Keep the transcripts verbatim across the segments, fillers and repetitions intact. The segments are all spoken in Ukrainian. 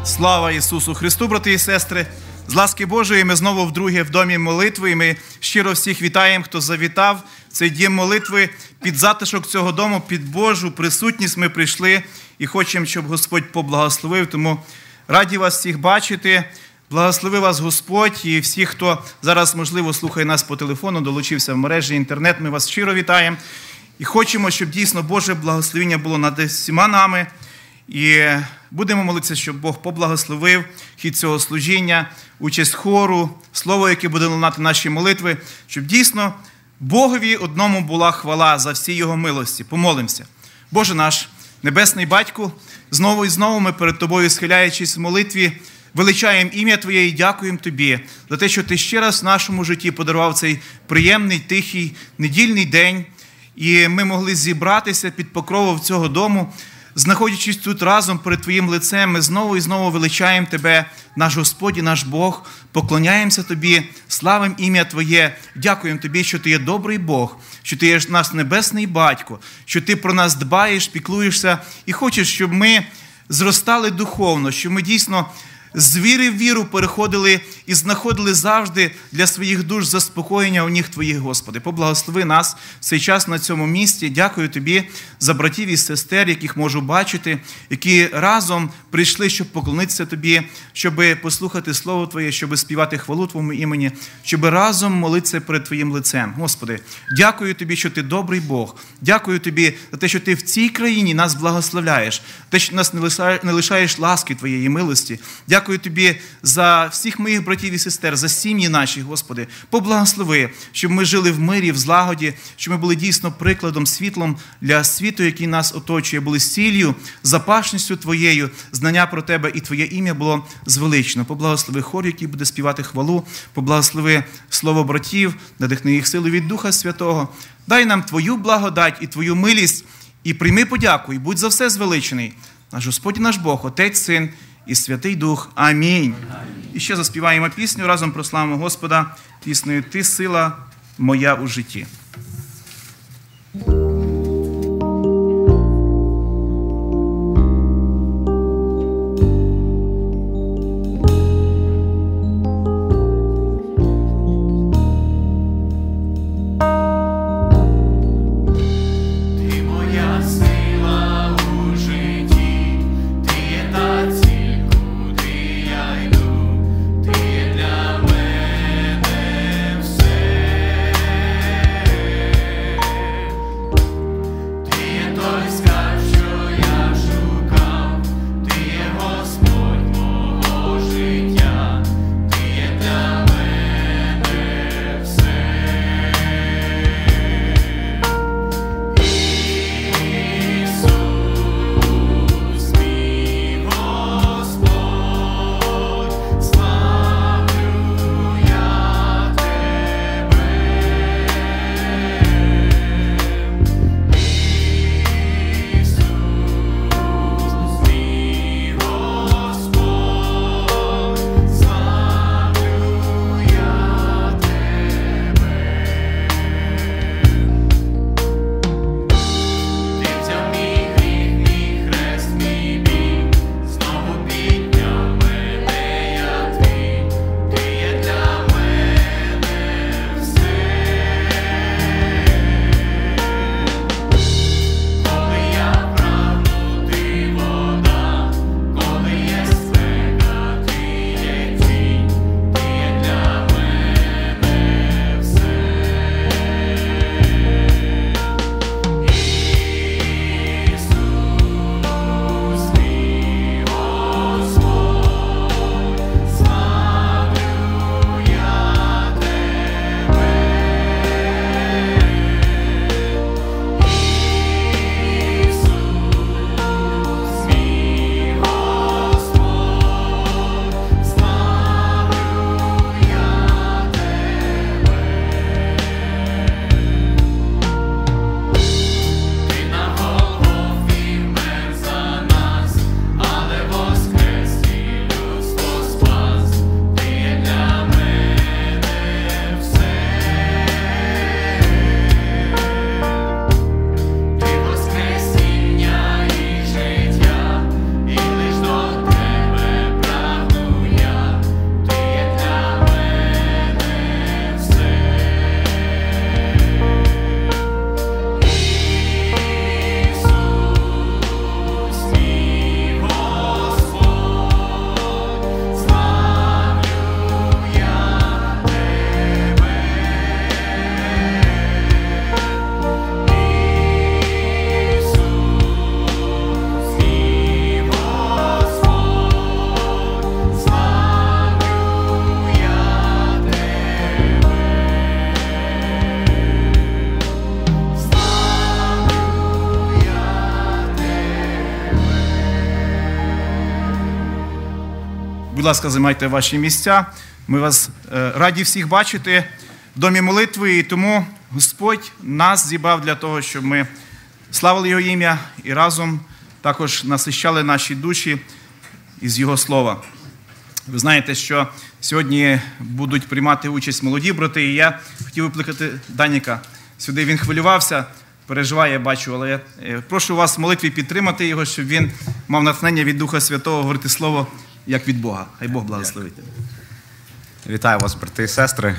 Слава Ісусу Христу, брати і сестри! З ласки Божої ми знову вдруге в домі молитви, і ми щиро всіх вітаємо, хто завітав в цей дім молитви. Під затишок цього дому, під Божу присутність ми прийшли і хочемо, щоб Господь поблагословив. Тому раді вас всіх бачити. Благослови вас Господь і всіх, хто зараз, можливо, слухає нас по телефону, долучився в мережі інтернет. Ми вас щиро вітаємо. І хочемо, щоб дійсно Боже благословення було над всіма нами. І будемо молитися, щоб Бог поблагословив хід цього служіння, участь хору, слово, яке буде лунати наші молитви, щоб дійсно Богові одному була хвала за всі Його милості. Помолимося. Боже наш, Небесний Батьку, знову і знову ми перед Тобою, схиляючись в молитві, величаємо ім'я Твоє і дякуємо Тобі за те, що Ти ще раз в нашому житті подарував цей приємний, тихий, недільний день. І ми могли зібратися під покровом цього дому, знаходячись тут разом перед Твоїм лицем, ми знову і знову величаємо Тебе, наш Господь і наш Бог, поклоняємося Тобі, славимо ім'я Твоє, дякуємо Тобі, що Ти є добрий Бог, що Ти є наш небесний Батько, що Ти про нас дбаєш, піклуєшся і хочеш, щоб ми зростали духовно, щоб ми дійсно з віри в віру переходили і знаходили завжди для своїх душ заспокоєння у ніг Твоїх, Господи. Поблагослови нас в цей час на цьому місці. Дякую Тобі за братів і сестер, яких можу бачити, які разом прийшли, щоб поклонитися Тобі, щоб послухати Слово Твоє, щоб співати хвалу Твоєму імені, щоб разом молитися перед Твоїм лицем. Господи, дякую Тобі, що Ти добрий Бог. Дякую Тобі за те, що Ти в цій країні нас благословляєш, те, що нас не лишаєш ласки Твоєї милості. Дякую Тобі за всіх моїх братів і сестер, за сім'ї наші, Господи. Поблагослови, щоб ми жили в мирі, в злагоді, щоб ми були дійсно прикладом, світлом для світу, який нас оточує, були сіллю, запашністю Твоєю, знання про Тебе і Твоє ім'я було звеличено. Поблагослови хор, який буде співати хвалу, поблагослови слово братів, надихни їх силу від Духа Святого. Дай нам Твою благодать і Твою милість, і прийми подяку, і будь за все звеличений. Наш Господь і наш Бог, Отець, Син і Святий Дух. Амінь. Амінь. І ще заспіваємо пісню, разом прославимо Господа піснею «Ти сила моя у житті». Ти для мене все. Будь ласка, займайте ваші місця. Ми вас раді всіх бачити в домі молитви, і тому Господь нас зібрав для того, щоб ми славили Його ім'я і разом також насищали наші душі із Його слова. Ви знаєте, що сьогодні будуть приймати участь молоді брати, і я хотів викликати Даніка сюди. Він хвилювався, переживає, я бачу, але я прошу вас в молитві підтримати його, щоб він мав натхнення від Духа Святого говорити слово як від Бога. Хай Бог благословить. Вітаю вас, брати і сестри.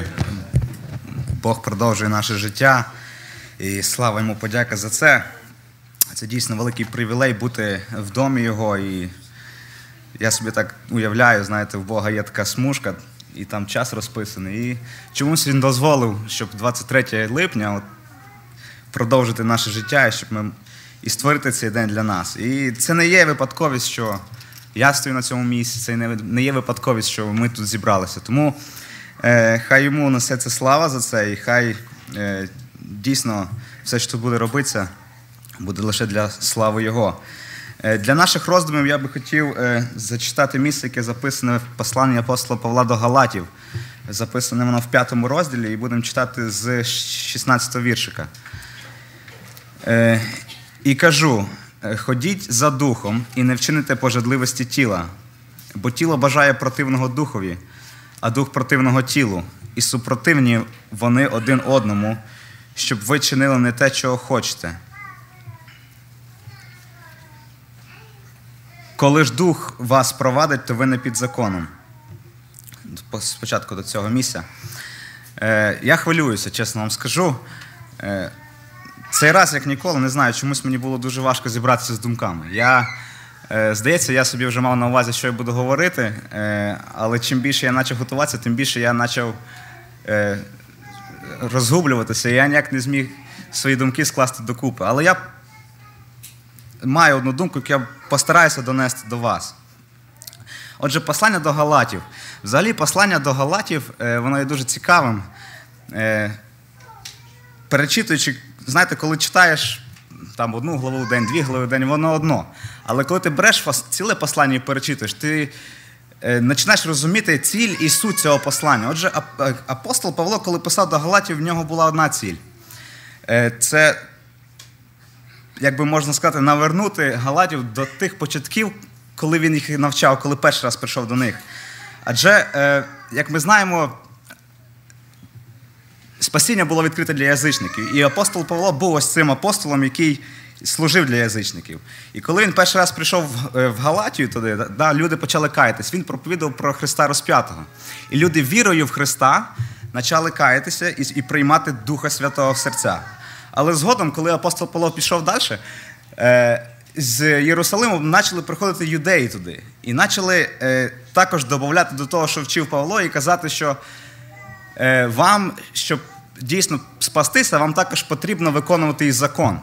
Бог продовжує наше життя, і слава Йому, подяка за це. Це дійсно великий привілей бути в домі Його, і я собі так уявляю, знаєте, в Бога є така смужка, і там час розписаний. І чомусь Він дозволив, щоб двадцять третього липня от, продовжити наше життя, і щоб ми і створити цей день для нас. І це не є випадковість, що я стою на цьому місці, це не є випадковість, що ми тут зібралися. Тому е, хай Йому несеться слава за це, і хай е, дійсно все, що тут буде робитися, буде лише для слави Його. Е, для наших роздумів я би хотів е, зачитати місце, яке записане в посланні апостола Павла до Галатів. Записане воно в п'ятому розділі, і будемо читати з шістнадцятого віршика. Е, «І кажу, ходіть за духом і не вчините пожадливості тіла, бо тіло бажає противного духові, а дух противного тілу, і супротивні вони один одному, щоб ви чинили не те, чого хочете. Коли ж дух вас провадить, то ви не під законом». Спочатку до цього місця. Е, я хвилююся, чесно вам скажу. Е, Цей раз, як ніколи, не знаю, чомусь мені було дуже важко зібратися з думками. Я, е, здається, я собі вже мав на увазі, що я буду говорити, е, але чим більше я почав готуватися, тим більше я почав е, розгублюватися, і я ніяк не зміг свої думки скласти докупи. Але я маю одну думку, яку я постараюся донести до вас. Отже, послання до Галатів. Взагалі, послання до Галатів, е, воно є дуже цікавим. Е, перечитуючи, знаєте, коли читаєш там одну главу в день, дві глави в день, воно одно. Але коли ти береш ціле послання і перечитуєш, ти е, починаєш розуміти ціль і суть цього послання. Отже, апостол Павло, коли писав до Галатів, в нього була одна ціль. Е, це, як би можна сказати, навернути Галатів до тих початків, коли він їх навчав, коли перший раз прийшов до них. Адже, е, як ми знаємо, спасіння було відкрите для язичників. І апостол Павло був ось цим апостолом, який служив для язичників. І коли він перший раз прийшов в Галатію туди, да, люди почали каятись. Він проповідав про Христа розп'ятого. І люди вірою в Христа почали каятися і, і приймати Духа Святого в серця. Але згодом, коли апостол Павло пішов далі, е, з Єрусалиму почали приходити юдеї туди. І почали е, також додати до того, що вчив Павло, і казати, що е, вам, щоб дійсно спастися, вам також потрібно виконувати і закон.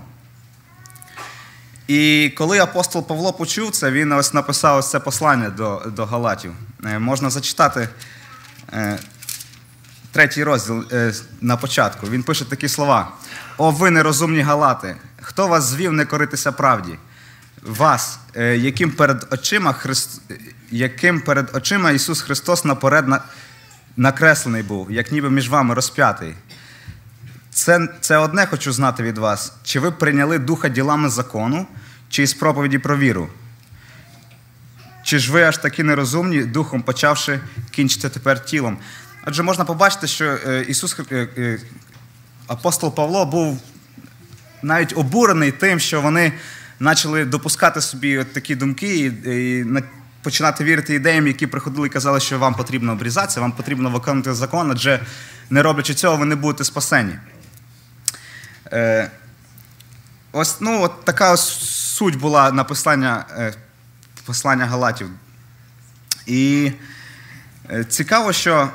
І коли апостол Павло почув це, він ось написав ось це послання до, до Галатів. Е, можна зачитати е, третій розділ е, на початку. Він пише такі слова. «О, ви нерозумні Галати! Хто вас звів не коритися правді? Вас, е, яким перед очима, Христ... яким перед очима Ісус Христос наперед на... накреслений був, як ніби між вами розп'ятий. Це, це одне хочу знати від вас. Чи ви прийняли Духа ділами закону, чи із проповіді про віру? Чи ж ви аж такі нерозумні, духом почавши, кінчити тепер тілом?» Отже, можна побачити, що Ісус, апостол Павло був навіть обурений тим, що вони почали допускати собі от такі думки і, і починати вірити ідеям, які приходили і казали, що вам потрібно обрізатися, вам потрібно виконувати закон, адже не роблячи цього, ви не будете спасені. Е, ось, ну, от така ось суть була написання е, послання Галатів. І е, цікаво, що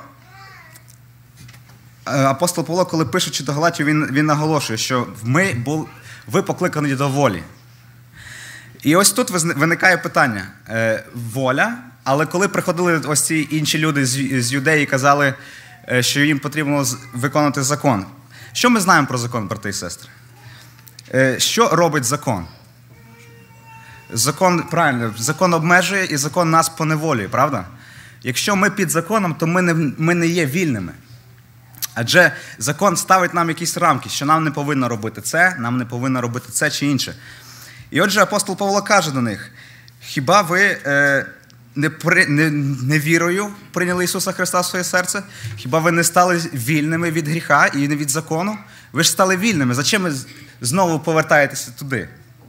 апостол Павло, коли пишучи до Галатів, він, він наголошує, що ми були, ви покликані до волі. І ось тут виникає питання. Е, воля, але коли приходили ось ці інші люди з, з юдеї і казали, що їм потрібно виконувати закон. Що ми знаємо про закон, брати і сестри? Е, що робить закон? закон, правильно, закон обмежує і закон нас поневолює, правда? Якщо ми під законом, то ми не, ми не є вільними. Адже закон ставить нам якісь рамки, що нам не повинно робити це, нам не повинно робити це чи інше. І отже, апостол Павло каже до них: хіба ви е, не, при, не, не вірою прийняли Ісуса Христа в своє серце? Хіба ви не стали вільними від гріха і не від закону? Ви ж стали вільними. Зачем ви знову повертаєтеся туди?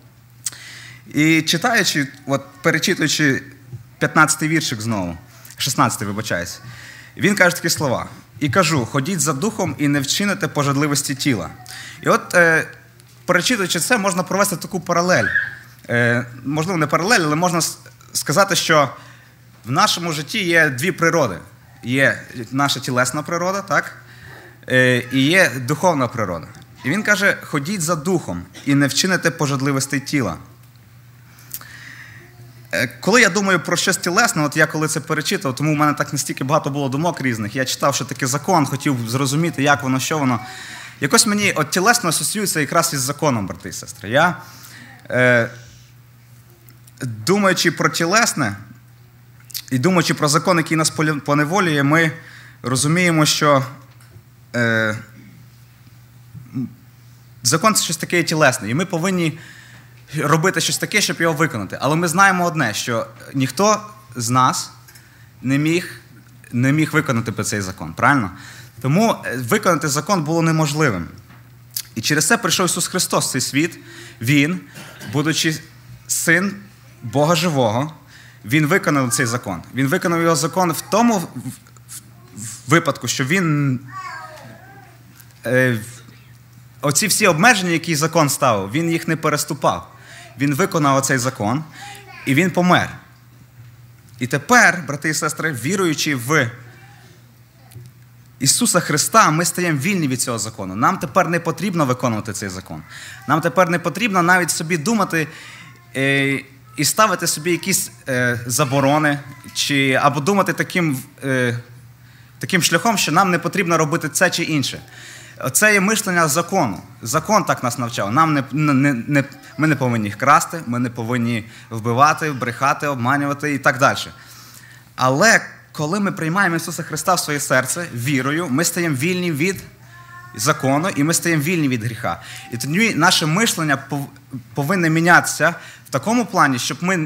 І читаючи, от перечитуючи п'ятнадцятий віршик знову, шістнадцятий, вибачаюсь, він каже такі слова: «І кажу, ходіть за духом і не вчините пожадливості тіла». І от, е, перечитуючи це, можна провести таку паралель. Е, можливо, не паралель, але можна сказати, що в нашому житті є дві природи. Є наша тілесна природа, так? Е, і є духовна природа. І він каже: ходіть за духом і не вчините пожадливостей тіла. Коли я думаю про щось тілесне, от я коли це перечитав, тому в мене так настільки багато було думок різних, я читав, що таке закон, хотів зрозуміти, як воно, що воно. Якось мені от тілесно асоціюється якраз із законом, брати і сестри. Я, е, думаючи про тілесне і думаючи про закон, який нас поневолює, ми розуміємо, що е, закон – це щось таке тілесне, і ми повинні робити щось таке, щоб його виконати. Але ми знаємо одне, що ніхто з нас не міг, не міг виконати цей закон, правильно? Тому виконати закон було неможливим. І через це прийшов Ісус Христос в цей світ. Він, будучи син Бога живого, Він виконав цей закон. Він виконав його закон в тому випадку, що Він е, оці всі обмеження, які закон ставив, Він їх не переступав. Він виконав оцей закон, і Він помер. І тепер, брати і сестри, віруючи в Ісуса Христа, ми стаємо вільні від цього закону. Нам тепер не потрібно виконувати цей закон. Нам тепер не потрібно навіть собі думати е, і ставити собі якісь е, заборони, чи, або думати таким, е, таким шляхом, що нам не потрібно робити це чи інше. Це є мишлення закону. Закон так нас навчав. Нам не, не, не, ми не повинні красти, ми не повинні вбивати, брехати, обманювати і так далі. Але коли ми приймаємо Ісуса Христа в своє серце вірою, ми стаємо вільні від закону і ми стаємо вільні від гріха. І тоді наше мишлення повинне мінятися в такому плані, щоб ми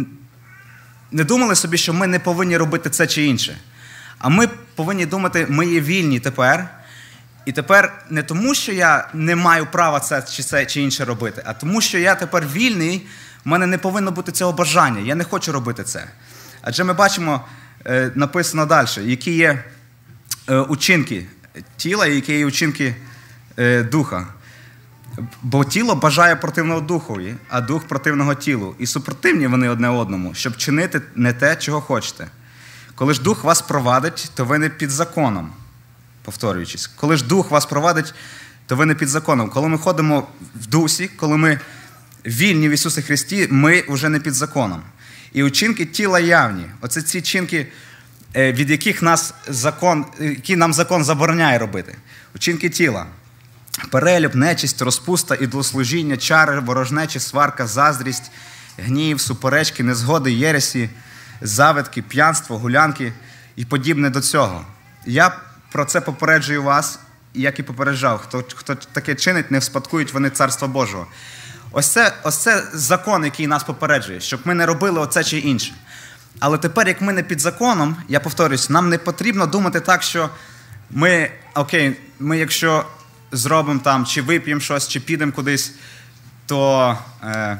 не думали собі, що ми не повинні робити це чи інше. А ми повинні думати, ми є вільні тепер. І тепер не тому, що я не маю права це чи це чи інше робити, а тому, що я тепер вільний, в мене не повинно бути цього бажання. Я не хочу робити це. Адже ми бачимо, е, написано далі, які є е, учинки тіла і які є учинки е, духа. Бо тіло бажає противного духові, а дух противного тілу. І супротивні вони одне одному, щоб чинити не те, чого хочете. Коли ж дух вас провадить, то ви не під законом. Повторюючись, коли ж дух вас провадить, то ви не під законом. Коли ми ходимо в дусі, коли ми вільні в Ісусі Христі, ми вже не під законом. І учинки тіла явні. Оце ці чинки, від яких нас закон, які нам закон забороняє робити. Учинки тіла. Перелюб, нечисть, розпуста, ідолослужіння, чари, ворожнечі, сварка, заздрість, гнів, суперечки, незгоди, єресі, завидки, п'янство, гулянки і подібне до цього. Я про це попереджую вас, як і попереджав. Хто, хто таке чинить, не вспадкують вони Царства Божого. Ось це, ось це закон, який нас попереджує, щоб ми не робили оце чи інше. Але тепер, як ми не під законом, я повторюсь, нам не потрібно думати так, що ми, окей, ми якщо зробимо там, чи вип'ємо щось, чи підемо кудись, то, е,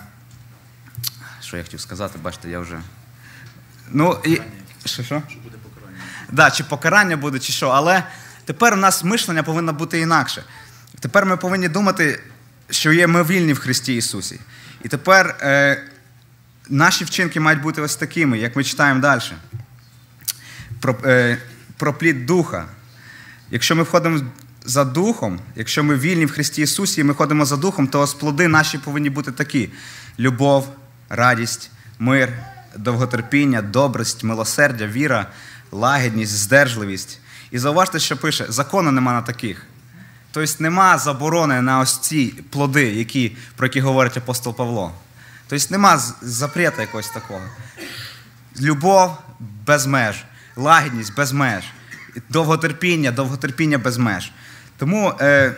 що я хотів сказати, бачите, я вже, ну, і, що, що? Да, чи покарання буде, чи що. Але тепер у нас мишлення повинно бути інакше. Тепер ми повинні думати, що є ми вільні в Христі Ісусі. І тепер е, наші вчинки мають бути ось такими, як ми читаємо далі. Про, е, про плід Духа. Якщо ми входимо за Духом, якщо ми вільні в Христі Ісусі і ми ходимо за Духом, то ось плоди наші повинні бути такі. Любов, радість, мир, довготерпіння, добрость, милосердя, віра, лагідність, здержливість. І зауважте, що пише, закону нема на таких. Тобто нема заборони на ось ці плоди, які, про які говорить апостол Павло. Тобто нема запрета якогось такого. Любов без меж, лагідність без меж, довготерпіння, довготерпіння без меж. Тому, е,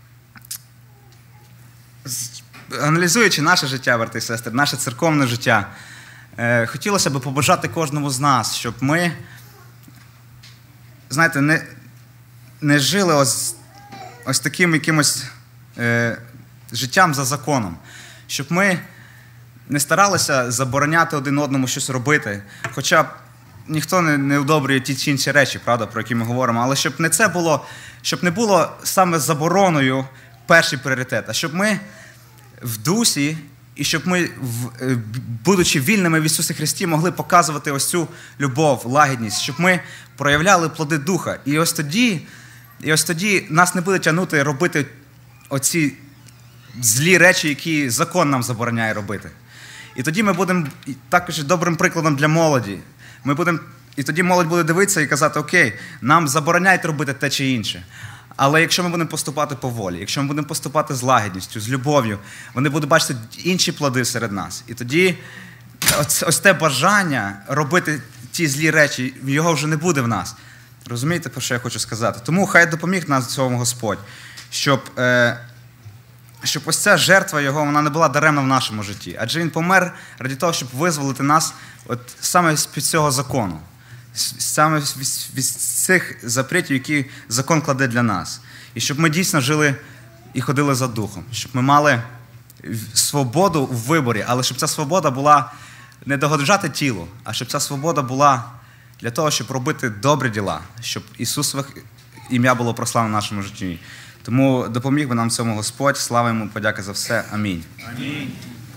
аналізуючи наше життя, брати і сестри, наше церковне життя, е, хотілося б побажати кожному з нас, щоб ми, знаєте, не, не жили ось, ось таким якимось е, життям за законом, щоб ми не старалися забороняти один одному щось робити, хоча б ніхто не, не одобрює ті чи інші речі, правда, про які ми говоримо, але щоб не це було, щоб не було саме забороною перший пріоритет, а щоб ми в дусі і щоб ми, будучи вільними в Ісусі Христі, могли показувати ось цю любов, лагідність, щоб ми проявляли плоди Духа. І ось тоді, і ось тоді нас не буде тягнути робити оці злі речі, які закон нам забороняє робити. І тоді ми будемо також добрим прикладом для молоді. Ми будемо, і тоді молодь буде дивитися і казати, окей, нам забороняють робити те чи інше. Але якщо ми будемо поступати по волі, якщо ми будемо поступати з лагідністю, з любов'ю, вони будуть бачити інші плоди серед нас. І тоді ось, ось те бажання робити ті злі речі, його вже не буде в нас. Розумієте, про що я хочу сказати? Тому хай допоміг нас в цьому Господь, щоб... Е, щоб ось ця жертва Його, вона не була даремна в нашому житті. Адже Він помер ради того, щоб визволити нас от саме з-під цього закону. Саме від цих запретів, які закон кладе для нас. І щоб ми дійсно жили і ходили за Духом. Щоб ми мали свободу в виборі, але щоб ця свобода була не догоджати тілу, а щоб ця свобода була для того, щоб робити добрі діла, щоб Ісусове ім'я було прославлено в нашому житті. Тому допоміг би нам в цьому Господь. Слава Йому, подяка за все. Амінь. Амінь.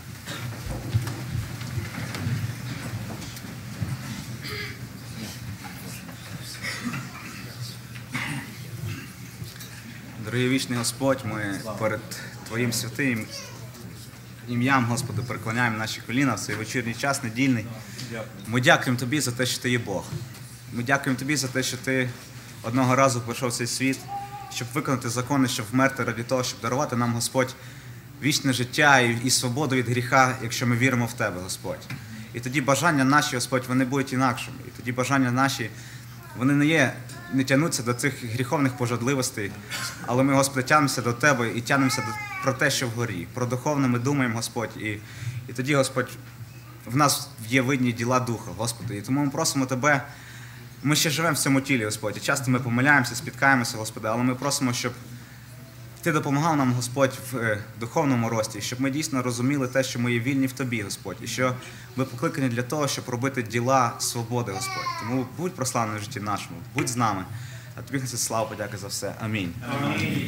Дорогий вічний Господь, ми перед Твоїм святим ім'ям, Господи, преклоняємо наші коліна в цей вечірній час, недільний. Ми дякуємо Тобі за те, що Ти є Бог. Ми дякуємо Тобі за те, що Ти одного разу прийшов в цей світ, щоб виконати закони, щоб вмерти ради того, щоб дарувати нам, Господь, вічне життя і, і свободу від гріха, якщо ми віримо в Тебе, Господь. І тоді бажання наші, Господь, вони будуть інакшими. І тоді бажання наші, вони не є, не тягнуться до цих гріховних пожадливостей, але ми, Господи, тягнемося до Тебе і тягнемося до, про те, що вгорі. Про духовне ми думаємо, Господь. І, і тоді, Господь, в нас є видні діла Духа, Господи. І тому ми просимо Тебе. Ми ще живемо в цьому тілі, Господь, і часто ми помиляємося, спіткаємося, Господи, але ми просимо, щоб Ти допомагав нам, Господь, в духовному рості, щоб ми дійсно розуміли те, що ми є вільні в Тобі, Господь, і що ми покликані для того, щоб робити діла свободи, Господь. Тому будь прославлений в житті нашому, будь з нами. А Тобі, Христос, слава, подяка за все. Амінь. Амінь.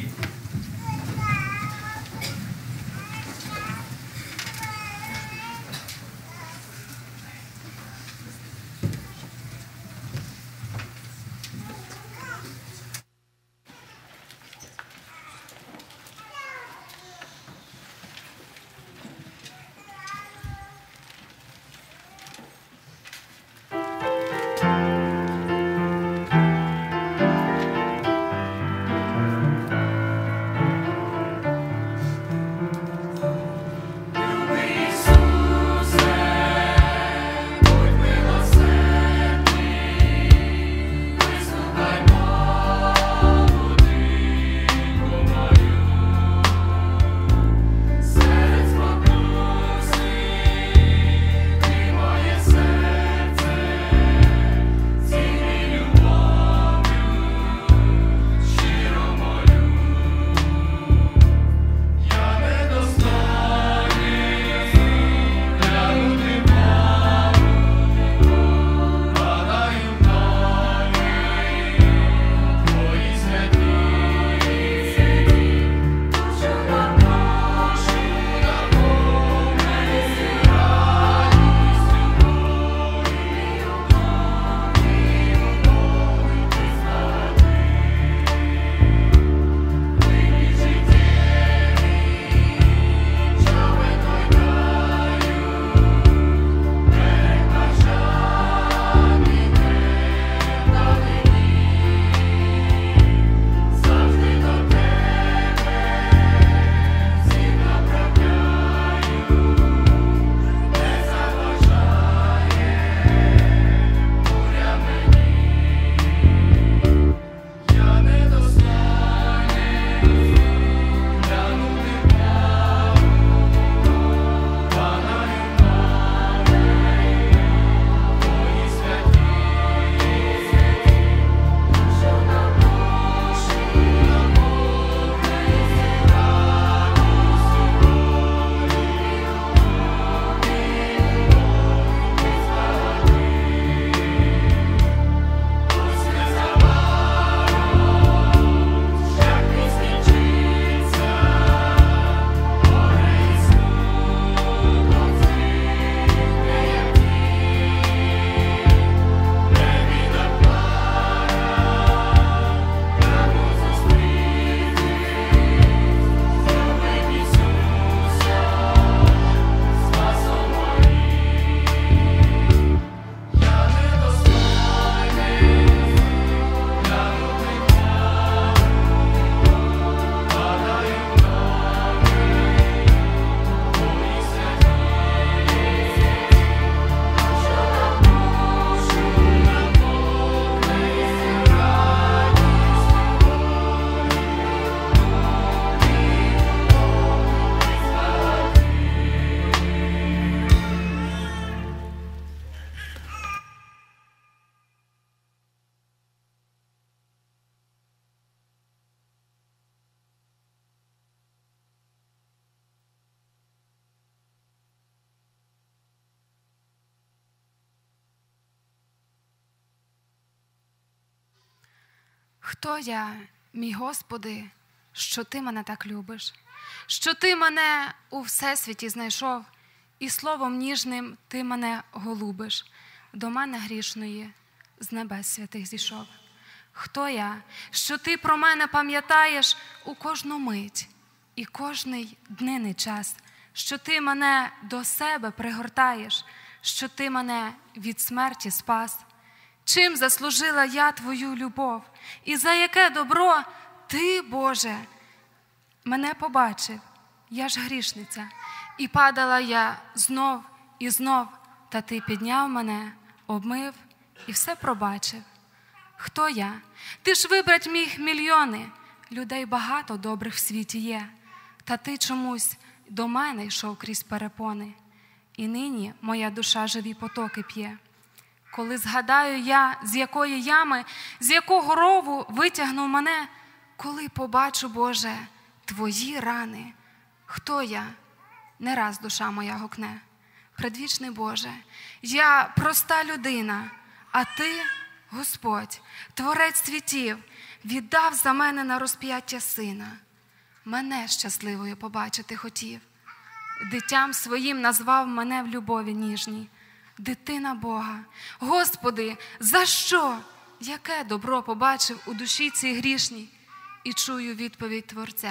Хто я, мій Господи, що Ти мене так любиш, що Ти мене у всесвіті знайшов, і словом ніжним Ти мене голубиш, до мене грішної з небес святих зійшов. Хто я, що Ти про мене пам'ятаєш у кожну мить і кожний днинний час, що Ти мене до себе пригортаєш, що Ти мене від смерті спас. Чим заслужила я Твою любов, і за яке добро Ти, Боже, мене побачив, я ж грішниця, і падала я знов і знов, та Ти підняв мене, обмив і все пробачив. Хто я? Ти ж вибрать міг мільйони, людей багато добрих в світі є, та Ти чомусь до мене йшов крізь перепони, і нині моя душа живі потоки п'є. Коли згадаю я, з якої ями, з якого рову витягнув мене, коли побачу, Боже, Твої рани, хто я? Не раз душа моя гукне. Предвічний Боже, я проста людина, а Ти, Господь, Творець світів, віддав за мене на розп'яття Сина. Мене щасливою побачити хотів. Дитям своїм назвав мене в любові ніжній. Дитина Бога. Господи, за що? Яке добро побачив у душі цій грішній? І чую відповідь Творця.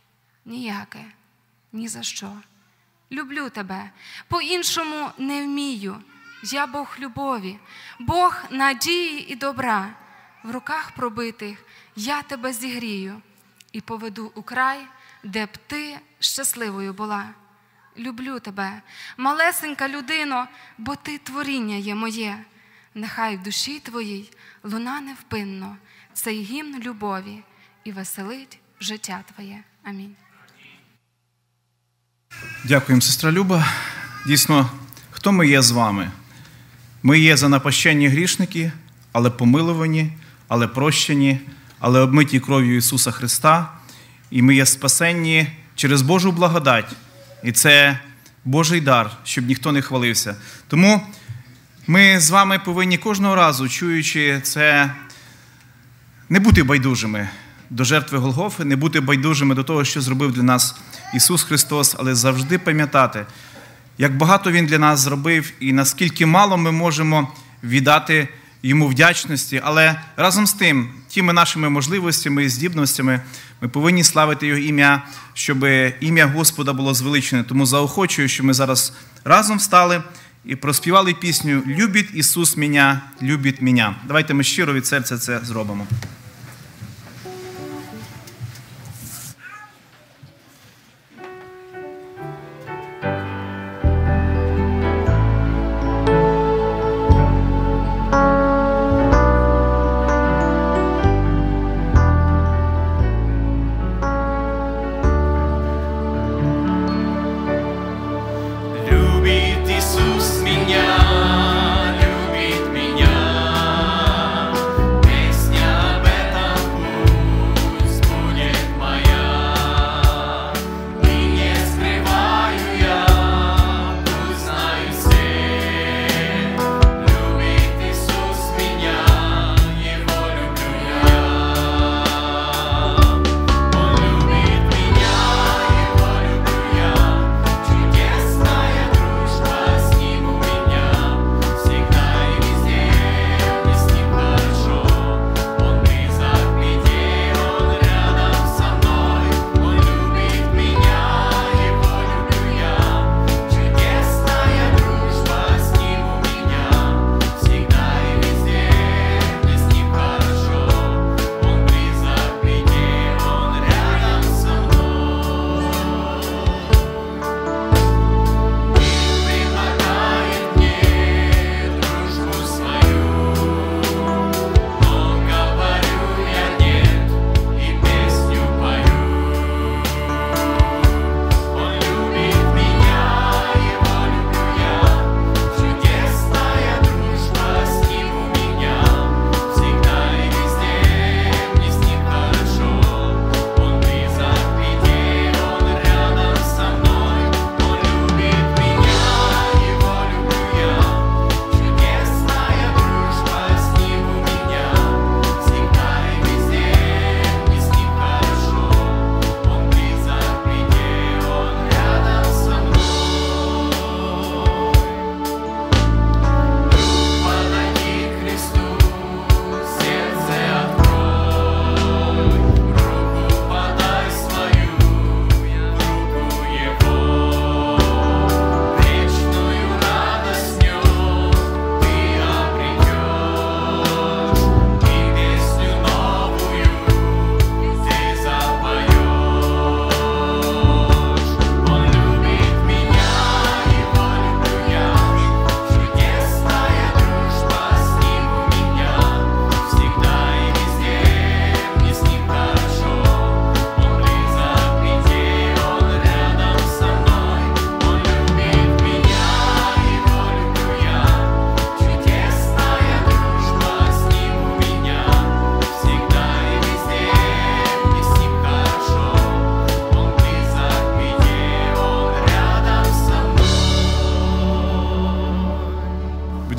Ніяке, ні за що. Люблю Тебе, по-іншому не вмію. Я Бог любові, Бог надії і добра. В руках пробитих я Тебе зігрію і поведу у край, де б Ти щасливою була. Люблю Тебе, малесенька людино, бо Ти творіння є моє. Нехай в душі Твоїй луна невпинно, цей гімн любові і веселить життя Твоє. Амінь. Дякуємо, сестра Люба. Дійсно, хто ми є з вами? Ми є занапащені грішники, але помилувані, але прощені, але обмиті кров'ю Ісуса Христа. І ми є спасенні через Божу благодать. І це Божий дар, щоб ніхто не хвалився. Тому ми з вами повинні кожного разу, чуючи це, не бути байдужими до жертви Голгофи, не бути байдужими до того, що зробив для нас Ісус Христос, але завжди пам'ятати, як багато Він для нас зробив і наскільки мало ми можемо віддати Йому вдячності. Але разом з тим, тими нашими можливостями і здібностями ми повинні славити Його ім'я, щоб ім'я Господа було звеличене. Тому заохочую, що ми зараз разом встали і проспівали пісню «Любить Ісус мене, любить мене». Давайте ми щиро від серця це зробимо. Песня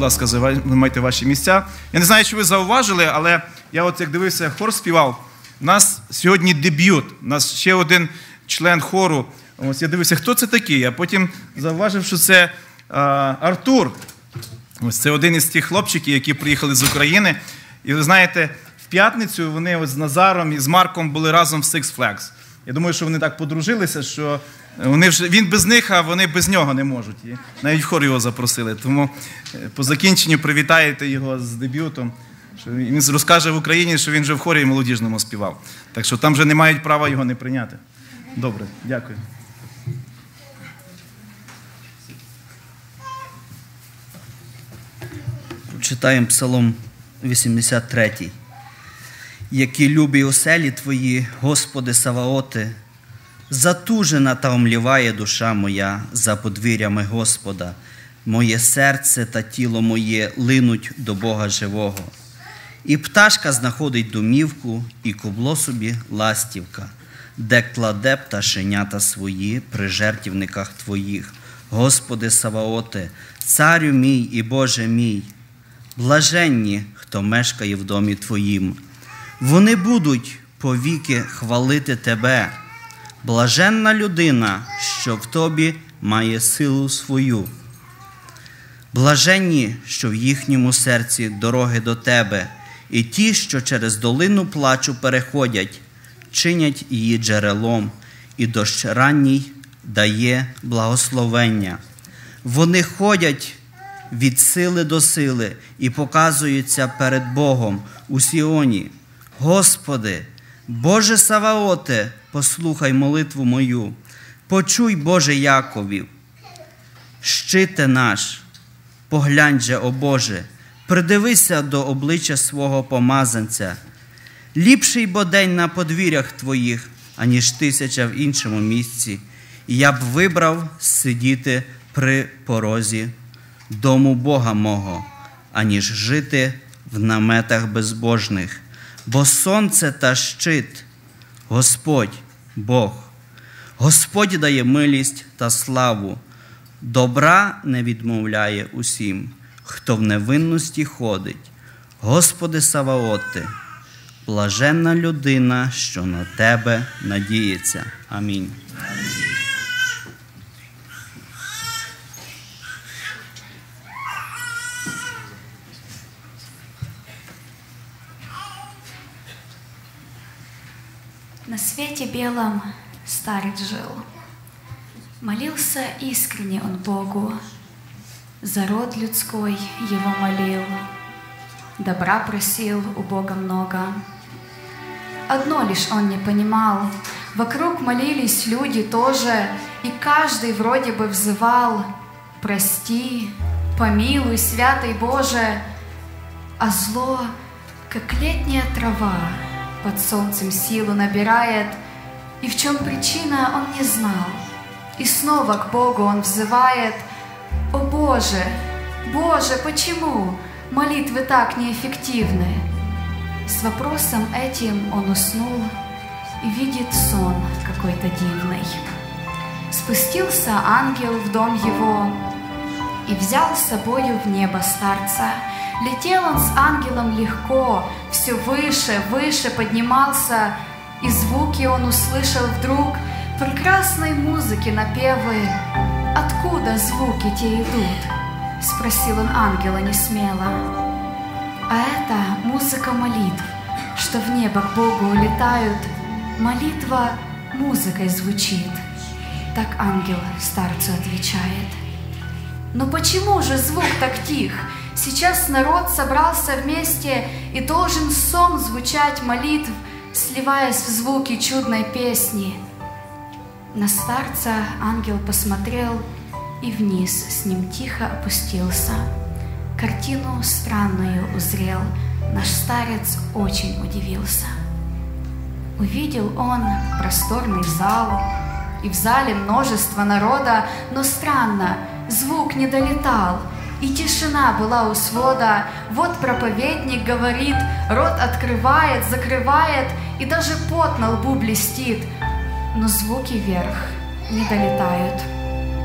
ласка, займайте ваші місця. Я не знаю, чи ви зауважили, але я от як дивився, хор співав. У нас сьогодні дебют. У нас ще один член хору. Ось я дивився, хто це такий. А потім зауважив, що це а, Артур. Ось це один із тих хлопчиків, які приїхали з України. І ви знаєте, в п'ятницю вони ось з Назаром і з Марком були разом в Six Flags. Я думаю, що вони так подружилися, що вони вже, він без них, а вони без нього не можуть. І навіть в хор його запросили. Тому по закінченню привітаєте його з дебютом. Що він розкаже в Україні, що він вже в хорі молодіжному співав. Так що там вже не мають права його не прийняти. Добре, дякую. Читаємо Псалом вісімдесят третій. «Які любі оселі Твої, Господи Саваоти, затужена та омліває душа моя за подвір'ями Господа. Моє серце та тіло моє линуть до Бога живого. І пташка знаходить домівку, і кубло собі ластівка, де кладе пташенята свої при жертівниках Твоїх. Господи Саваоте, царю мій і Боже мій, блаженні, хто мешкає в домі Твоїм. Вони будуть повіки хвалити Тебе. Блаженна людина, що в Тобі має силу свою. Блаженні, що в їхньому серці дороги до Тебе, і ті, що через долину плачу переходять, чинять її джерелом, і дощ ранній дає благословення. Вони ходять від сили до сили і показуються перед Богом у Сіоні. Господи, Боже Саваоте, послухай молитву мою, почуй, Боже Яковів. Щите наш, поглянь же, о Боже, придивися до обличчя свого помазанця. Ліпший бо день на подвір'ях Твоїх, аніж тисяча в іншому місці. І я б вибрав сидіти при порозі дому Бога мого, аніж жити в наметах безбожних. Бо сонце та щит – Господь, Бог. Господь дає милість та славу. Добра не відмовляє усім, хто в невинності ходить. Господи Саваоте, блаженна людина, що на Тебе надіється. Амінь. На свете белом старец жил. Молился искренне он Богу, за род людской его молил, добра просил у Бога много. Одно лишь он не понимал, вокруг молились люди тоже, и каждый вроде бы взывал: «Прости, помилуй, святый Боже», а зло, как летняя трава, под солнцем силу набирает, и в чем причина он не знал. И снова к Богу он взывает: «О Боже, Боже, почему молитвы так неэффективны?» С вопросом этим он уснул и видит сон какой-то дивный. Спустился ангел в дом его и взял с собою в небо старца. Летел он с ангелом легко, все выше, выше поднимался, и звуки он услышал вдруг прекрасной музыки напевы. «Откуда звуки те идут?» — спросил он ангела несмело. «А это музыка молитв, что в небо к Богу улетают. Молитва музыкой звучит», — так ангел старцу отвечает. «Но почему же звук так тих? Сейчас народ собрался вместе, и должен сон звучать молитв, сливаясь в звуки чудной песни». На старца ангел посмотрел и вниз с ним тихо опустился. Картину странную узрел, наш старец очень удивился. Увидел он просторный зал, и в зале множество народа, но странно, звук не долетал, и тишина была у свода. Вот проповедник говорит, рот открывает, закрывает, и даже пот на лбу блестит, но звуки вверх не долетают.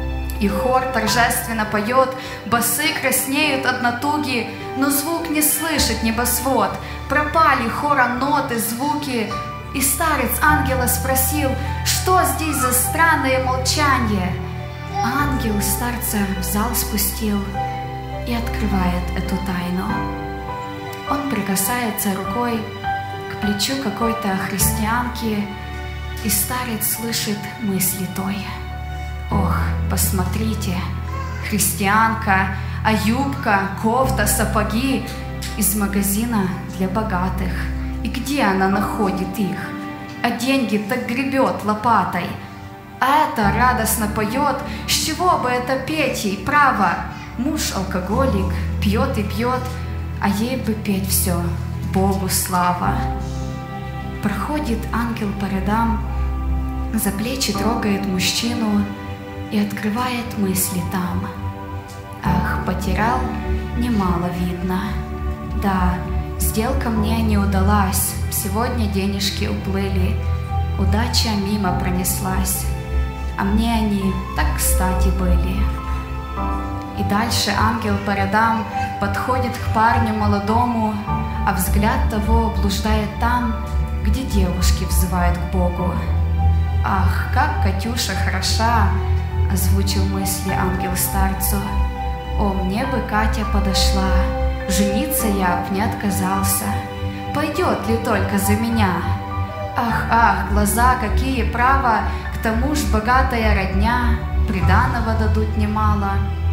И хор торжественно поет, басы краснеют от натуги, но звук не слышит небосвод. Пропали хора ноты, звуки. И старец ангела спросил, что здесь за странное молчание? Ангел старца в зал спустил и открывает эту тайну. Он прикасается рукой к плечу какой-то христианки, и старец слышит мысли той. Ох, посмотрите, христианка, а юбка, кофта, сапоги из магазина для богатых. И где она находит их? А деньги так гребет лопатой. А это радостно поет, с чего бы это петь ей, право? Муж алкоголик, пьет и пьет, а ей бы петь все, Богу слава. Проходит ангел по рядам, за плечи трогает мужчину и открывает мысли там. Ах, потерял, немало видно. Да, сделка мне не удалась, сегодня денежки уплыли, удача мимо пронеслась, а мне они так кстати были. И дальше ангел по рядам подходит к парню молодому, а взгляд того блуждает там, где девушки взывают к Богу. «Ах, как Катюша хороша!» — озвучил мысли ангел старцу. «О, мне бы Катя подошла, жениться я б не отказался. Пойдет ли только за меня? Ах, ах, глаза какие, право, к тому ж богатая родня, приданого дадут немало».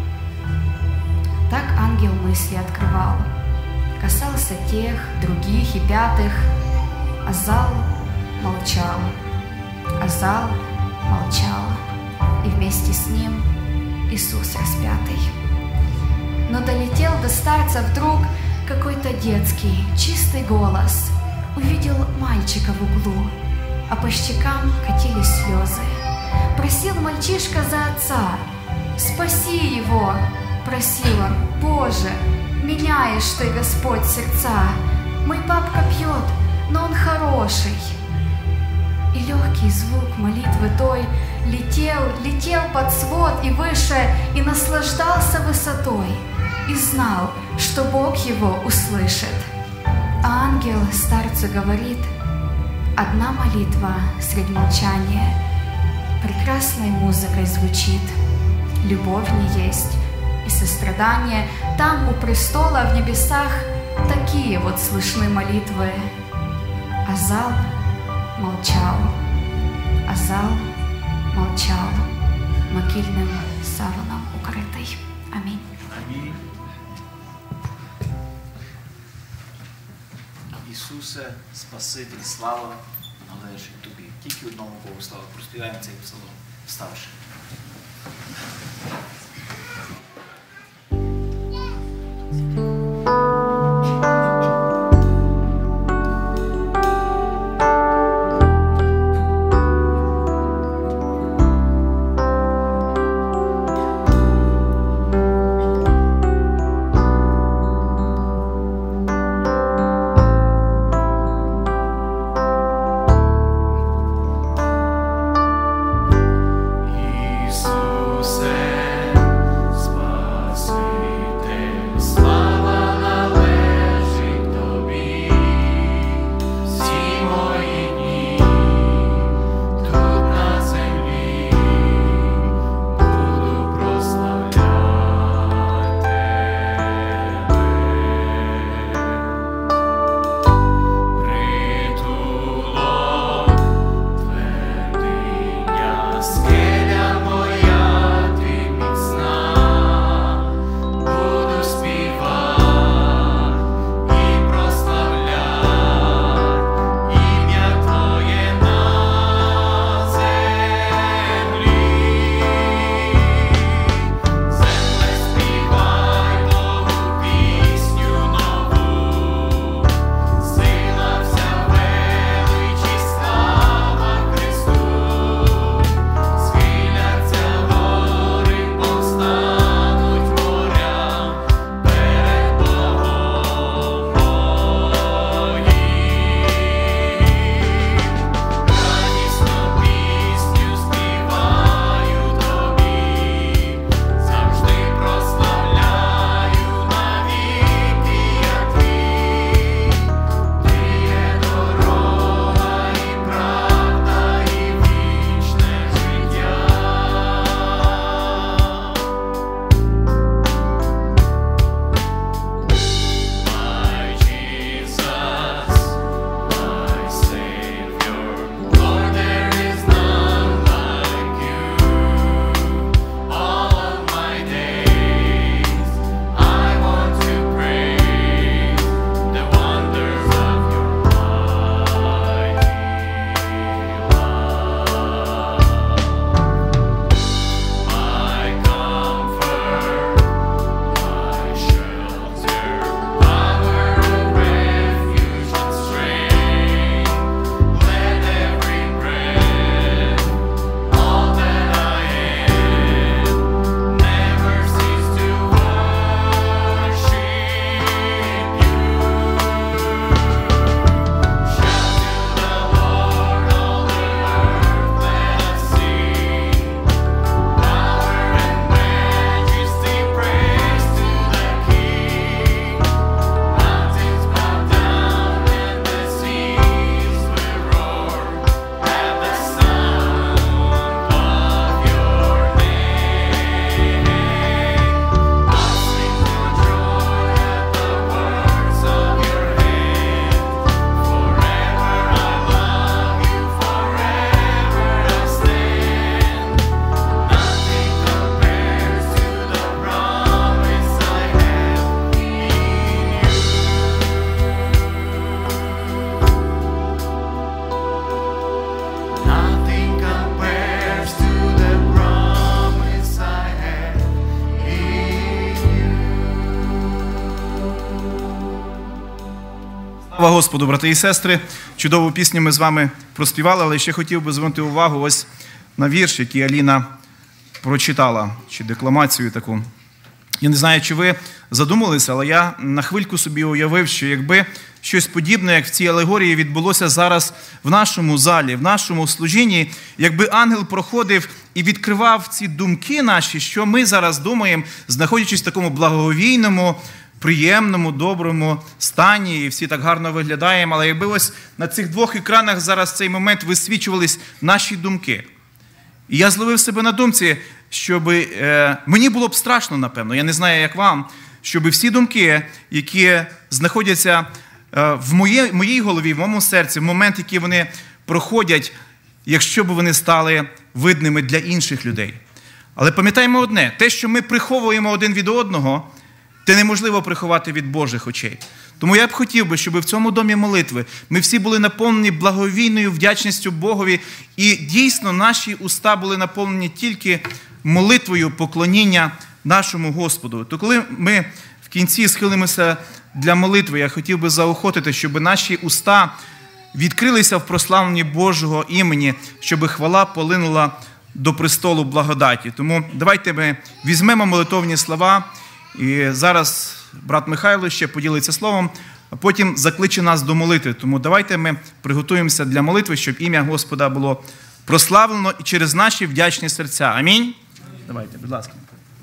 Так ангел мысли открывал, касался тех, других и пятых, а зал молчал, а зал молчал, и вместе с ним Иисус распятый. Но долетел до старца вдруг какой-то детский, чистый голос. Увидел мальчика в углу, а по щекам катились слезы. Просил мальчишка за отца, «Спаси его!» — просил он. «Боже, меняешь ты, Господь, сердца. Мой папка пьет, но он хороший». И легкий звук молитвы той летел, летел под свод и выше, и наслаждался высотой, и знал, что Бог его услышит. А ангел старцу говорит: одна молитва средь молчания прекрасной музыкой звучит. Любовь в ней есть и сострадание. Там у престола в небесах такие вот слышны молитвы. А зал молчал, а зал молчал, могильным саваном укритий. Амінь. Амінь. Ісусе, Спаситель, слава належить Тобі. Тільки одному Богу слава. Проспіваємо цей псалом, вставши. Ісусе, Слава Господу, брати і сестри! Чудову пісню ми з вами проспівали, але ще хотів би звернути увагу ось на вірш, який Аліна прочитала, чи декламацію таку. Я не знаю, чи ви задумалися, але я на хвильку собі уявив, що якби щось подібне, як в цій алегорії, відбулося зараз в нашому залі, в нашому служінні, якби ангел проходив і відкривав ці думки наші, що ми зараз думаємо, знаходячись в такому благовійному, приємному, доброму стані, і всі так гарно виглядаємо, але якби ось на цих двох екранах зараз в цей момент висвічувались наші думки. І я зловив себе на думці, щоб е, мені було б страшно, напевно, я не знаю, як вам, щоб всі думки, які знаходяться е, в моє, моїй голові, в моєму серці, в момент, який вони проходять, якщо б вони стали видними для інших людей. Але пам'ятаємо одне, те, що ми приховуємо один від одного, те неможливо приховати від Божих очей. Тому я б хотів би, щоб в цьому домі молитви ми всі були наповнені благовійною вдячністю Богові, і дійсно наші уста були наповнені тільки молитвою поклоніння нашому Господу. То коли ми в кінці схилимося для молитви, я хотів би заохотити, щоб наші уста відкрилися в прославленні Божого імені, щоб хвала полинула до престолу благодаті. Тому давайте ми візьмемо молитовні слова, і зараз брат Михайло ще поділиться словом, а потім закличе нас до молитви. Тому давайте ми приготуємося для молитви, щоб ім'я Господа було прославлено і через наші вдячні серця. Амінь. Давайте, будь ласка.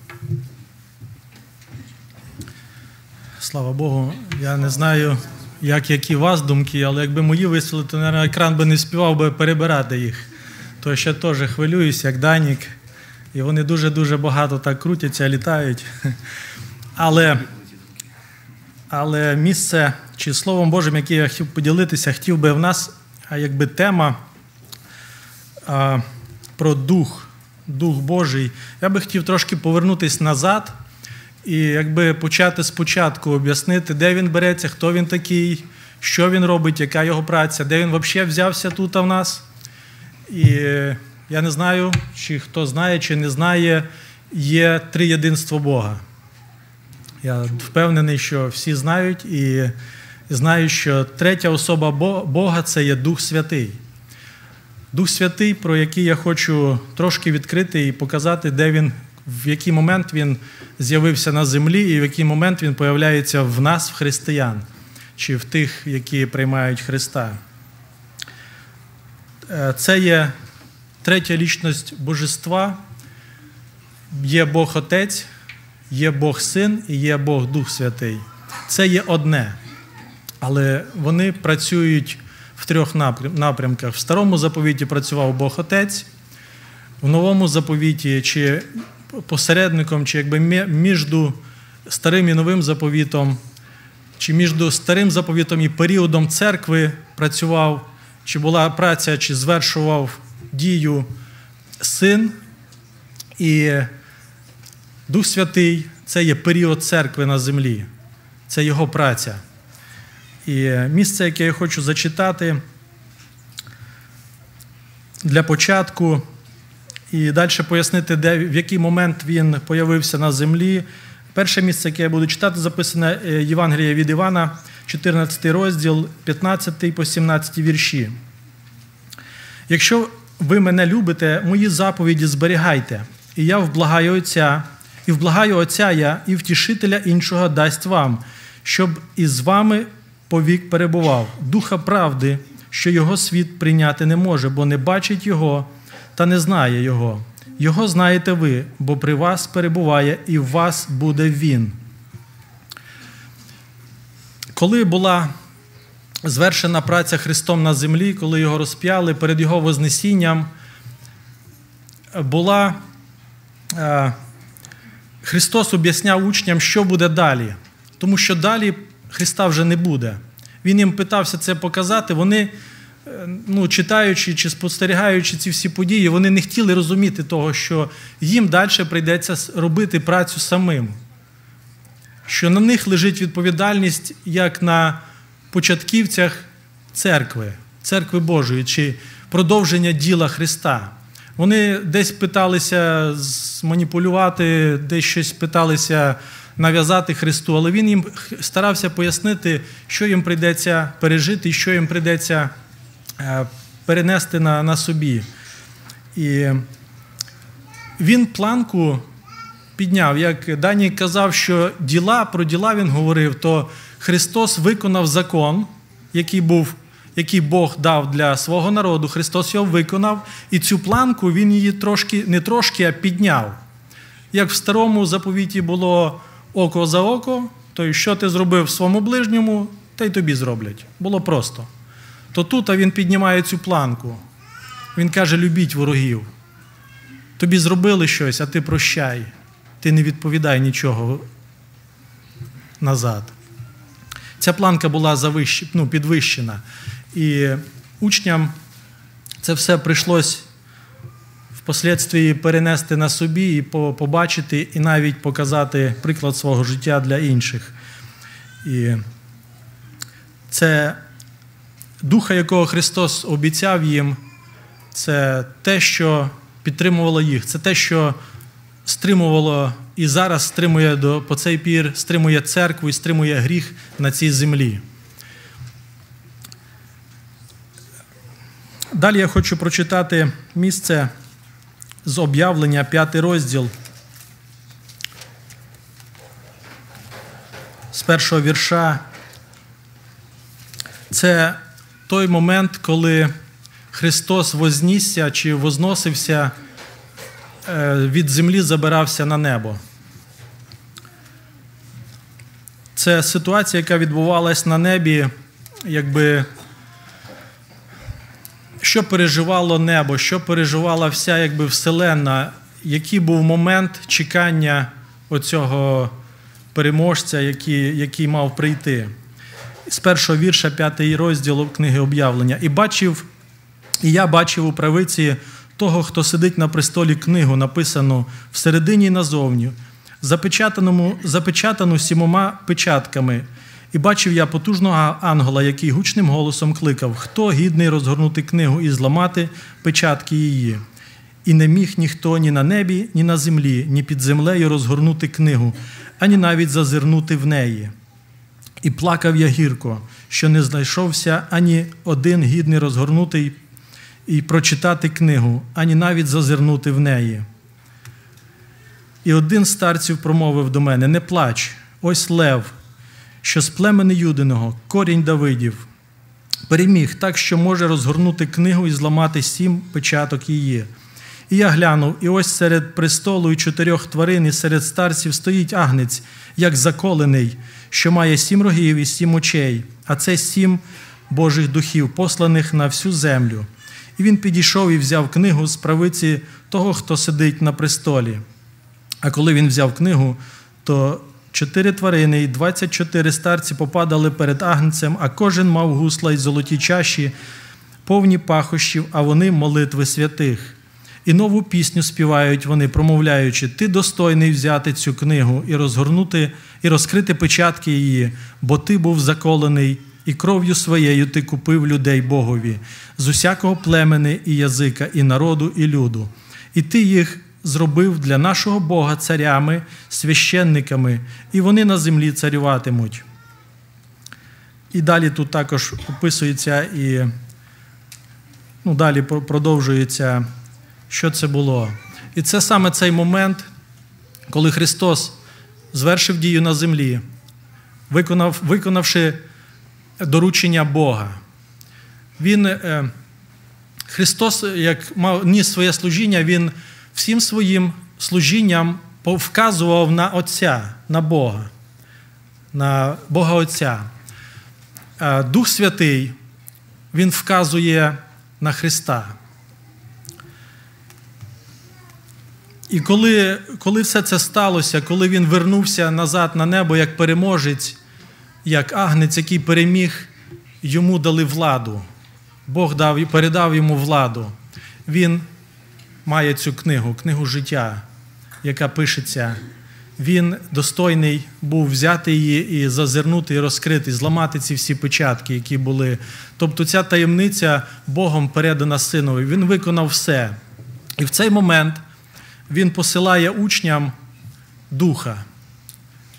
Слава Богу. Я не знаю, як які у вас думки, але якби мої висіли, то, мабуть, екран би не співав би перебирати їх. То ще теж хвилююсь, як Данік. І вони дуже-дуже багато так крутяться, літають. Але, але місце, чи Словом Божим, яке я хотів поділитися, хотів би в нас, якби тема а, про Дух, Дух Божий. Я би хотів трошки повернутися назад і якби почати спочатку об'яснити, де він береться, хто він такий, що він робить, яка його праця, де він взагалі взявся тут в нас. І я не знаю, чи хто знає, чи не знає, є триєдинство Бога. Я впевнений, що всі знають і знають, що третя особа Бога – це є Дух Святий. Дух Святий, про який я хочу трошки відкрити і показати, де він, в який момент він з'явився на землі і в який момент він появляється в нас, в християн, чи в тих, які приймають Христа. Це є третя лічність Божества. Є Бог Отець, є Бог Син і є Бог Дух Святий. Це є одне, але вони працюють в трьох напрямках. В Старому заповіті працював Бог Отець, в Новому заповіті, чи посередником, чи якби між Старим і Новим заповітом, чи між Старим заповітом і періодом церкви працював, чи була праця, чи звершував дію Син, і Дух Святий – це є період церкви на землі, це його праця. І місце, яке я хочу зачитати для початку, і далі пояснити, де, в який момент він появився на землі. Перше місце, яке я буду читати, записане Євангеліє від Івана, чотирнадцятий розділ, п'ятнадцятий по сімнадцятий вірші. «Якщо ви мене любите, мої заповіді зберігайте, і я вблагаю Отця, і вблагаю Отця я, і втішителя іншого дасть вам, щоб із вами повік перебував, Духа правди, що його світ прийняти не може, бо не бачить його та не знає його. Його знаєте ви, бо при вас перебуває, і в вас буде він». Коли була звершена праця Христом на землі, коли його розп'яли, перед його вознесінням, була, е, Христос об'ясняв учням, що буде далі. Тому що далі Христа вже не буде. Він їм питався це показати, вони, ну, читаючи чи спостерігаючи ці всі події, вони не хотіли розуміти того, що їм далі прийдеться робити працю самим. Що на них лежить відповідальність, як на початківцях церкви, церкви Божої, чи продовження діла Христа. Вони десь питалися зманіпулювати, десь щось питалися нав'язати Христу, але він їм старався пояснити, що їм прийдеться пережити і що їм прийдеться перенести на, на собі. І він планку підняв. Як Дані казав, що діла, про діла він говорив, то Христос виконав закон, який був, який Бог дав для свого народу. Христос його виконав, і цю планку він її трошки, не трошки, а підняв. Як в старому заповіті було око за око, то що ти зробив своєму ближньому, те й тобі зроблять. Було просто. То тут він піднімає цю планку. Він каже, любіть ворогів. Тобі зробили щось, а ти прощай. Ти не відповідай нічого назад. Ця планка була завищ... ну, підвищена. І учням це все прийшлось впоследствії перенести на собі і побачити, і навіть показати приклад свого життя для інших. І це духа, якого Христос обіцяв їм, це те, що підтримувало їх, це те, що стримувало і зараз стримує до, по цей пір, стримує церкву і стримує гріх на цій землі. Далі я хочу прочитати місце з об'явлення, п'ятий розділ, з першого вірша. Це той момент, коли Христос вознісся чи возносився від землі, забирався на небо. Це ситуація, яка відбувалась на небі, якби, що переживало небо, що переживала вся якби вселенна, який був момент чекання оцього переможця, який, який мав прийти. З першого вірша, п'ятий розділ книги Об'явлення. І бачив, і я бачив у правиці того, хто сидить на престолі, книгу, написану всередині і назовні, запечатану, запечатану сімома печатками. І бачив я потужного ангела, який гучним голосом кликав, хто гідний розгорнути книгу і зламати печатки її. І не міг ніхто ні на небі, ні на землі, ні під землею розгорнути книгу, ані навіть зазирнути в неї. І плакав я гірко, що не знайшовся ані один гідний розгорнути і прочитати книгу, ані навіть зазирнути в неї. І один з старців промовив до мене, не плач, ось лев, що з племени Юдиного, корінь Давидів, переміг так, що може розгорнути книгу і зламати сім печаток її. І я глянув, і ось серед престолу і чотирьох тварин, і серед старців стоїть агнець, як заколений, що має сім рогів і сім очей, а це сім Божих духів, посланих на всю землю. І він підійшов і взяв книгу з правиці того, хто сидить на престолі. А коли він взяв книгу, то чотири тварини і двадцять чотири старці попадали перед агнцем, а кожен мав гусла й золоті чаші, повні пахощів, а вони молитви святих. І нову пісню співають вони, промовляючи, «Ти достойний взяти цю книгу і розгорнути, і розкрити печатки її, бо ти був заколений, і кров'ю своєю ти купив людей Богові, з усякого племени і язика, і народу, і люду. І ти їх зробив для нашого Бога царями, священниками, і вони на землі царюватимуть». І далі тут також описується і ну, далі продовжується, що це було. І це саме цей момент, коли Христос звершив дію на землі, виконав, виконавши доручення Бога. Він, Христос, як мав ніс своє служіння, Він всім своїм служінням вказував на Отця, на Бога, на Бога Отця. Дух Святий, Він вказує на Христа. І коли, коли все це сталося, коли він вернувся назад на небо як переможець, як агнець, який переміг, йому дали владу. Бог дав, передав йому владу. Він має цю книгу, книгу життя, яка пишеться. Він достойний був взяти її і зазирнути, і розкрити, зламати ці всі печатки, які були. Тобто ця таємниця Богом передана Синові. Він виконав все. І в цей момент Він посилає учням Духа.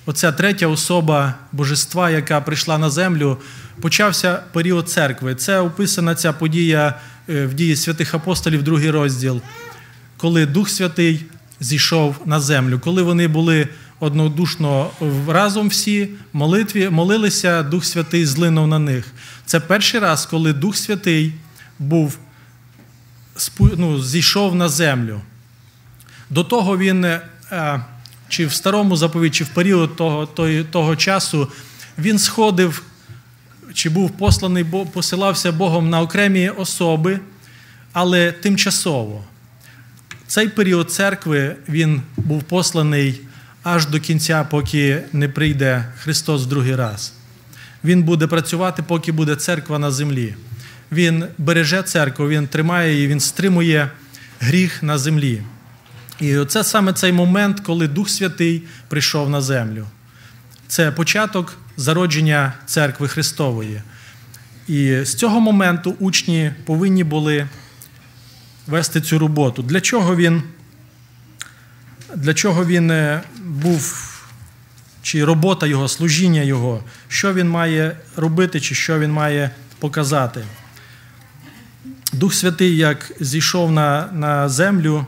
оця третя особа божества, яка прийшла на землю, почався період церкви. Це описана ця подія в Дії святих апостолів, другий розділ, коли Дух Святий зійшов на землю. Коли вони були однодушно разом всі, молитві, молилися, Дух Святий злинув на них. Це перший раз, коли Дух Святий був, ну, зійшов на землю. До того він, чи в старому заповіті, чи в період того, того, того часу, він сходив, чи був посланий, посилався Богом на окремі особи, але тимчасово. Цей період церкви, він був посланий аж до кінця, поки не прийде Христос в другий раз. Він буде працювати, поки буде церква на землі. Він береже церкву, він тримає її, він стримує гріх на землі. І оце саме цей момент, коли Дух Святий прийшов на землю. Це початок зародження церкви Христової. І з цього моменту учні повинні були вести цю роботу. Для чого він, для чого він був, чи робота його, служіння його, що він має робити, чи що він має показати. Дух Святий, як зійшов на, на землю,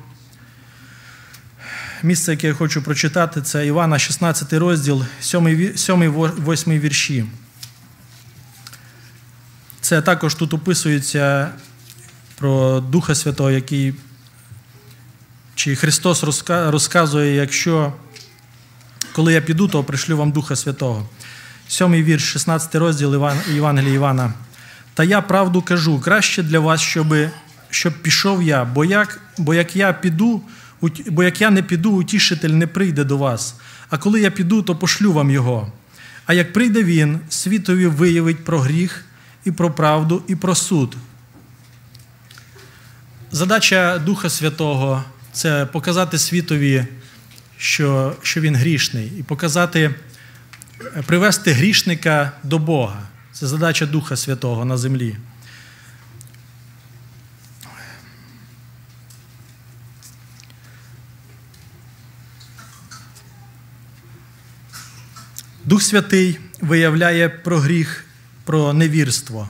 місце, яке я хочу прочитати, це Івана, шістнадцятий розділ, сьомий-восьмий вірші. Це також тут описується про Духа Святого, який, чи Христос розказує, якщо, коли я піду, то пришлю вам Духа Святого. Сьомий вірш, шістнадцятий розділ Євангелія Івана. «Та я правду кажу, краще для вас, щоб, щоб пішов я, бо як, бо як я піду, бо як я не піду, утішитель не прийде до вас. А коли я піду, то пошлю вам його. А як прийде він, світові виявить про гріх, і про правду, і про суд». Задача Духа Святого – це показати світові, що, що він грішний, і показати, привести грішника до Бога. Це задача Духа Святого на землі. Дух Святий виявляє про гріх, про невірство.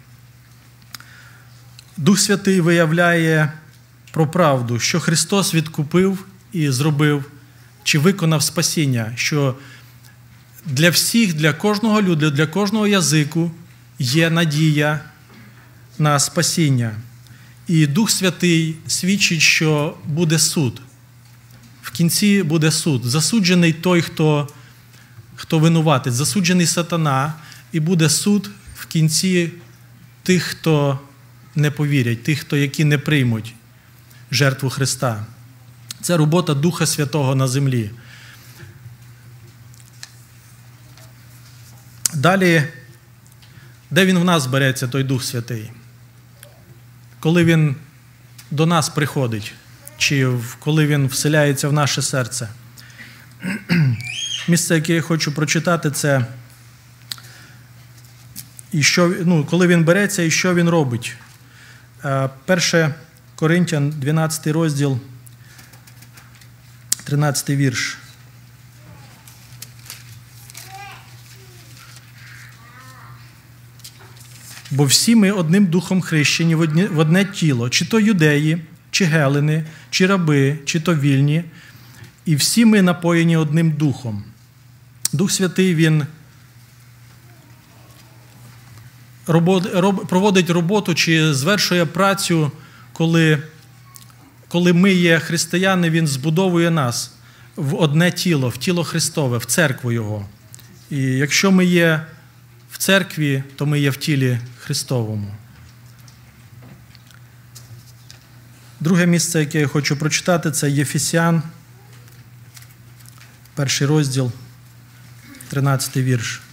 Дух Святий виявляє про правду, що Христос відкупив і зробив, чи виконав спасіння, що для всіх, для кожного люду, для кожного язику є надія на спасіння. І Дух Святий свідчить, що буде суд. В кінці буде суд. Засуджений той, хто, хто винуватець, засуджений сатана, і буде суд в кінці тих, хто не повірять, тих, хто, які не приймуть жертву Христа. Це робота Духа Святого на землі. Далі, де він в нас береться, той Дух Святий? Коли він до нас приходить, чи коли він вселяється в наше серце? Місце, яке я хочу прочитати, це і що, ну, коли він береться і що він робить. Перше Коринтян, дванадцятий розділ, тринадцятий вірш. «Бо всі ми одним духом хрещені в одне, в одне тіло, чи то юдеї, чи гелени, чи раби, чи то вільні, і всі ми напоєні одним духом». Дух Святий, він робот, роб, проводить роботу чи звершує працю, коли, коли ми є християни, він збудовує нас в одне тіло, в тіло Христове, в церкву Його. І якщо ми є в церкві, то ми є в тілі Христовому. Друге місце, яке я хочу прочитати, це Єфесян, перший розділ, тринадцятий вірш.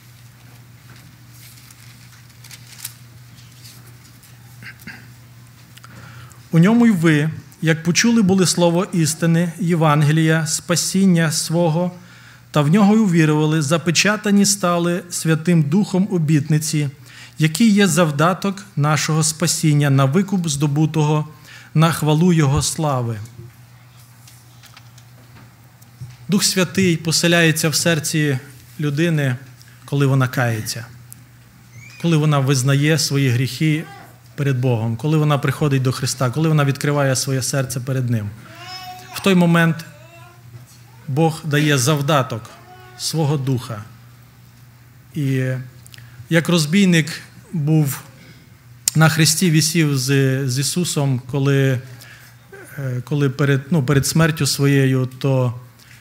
«У ньому й ви, як почули були слово істини, Євангелія, спасіння свого, та в нього й увірували, запечатані стали Святим Духом обітниці, який є завдаток нашого спасіння на викуп здобутого, на хвалу Його слави». Дух Святий поселяється в серці людини, коли вона кається, коли вона визнає свої гріхи перед Богом, коли вона приходить до Христа, коли вона відкриває своє серце перед Ним. В той момент Бог дає завдаток свого Духа. І як розбійник був на хресті, висів з, з Ісусом, коли, коли перед, ну, перед смертю своєю, то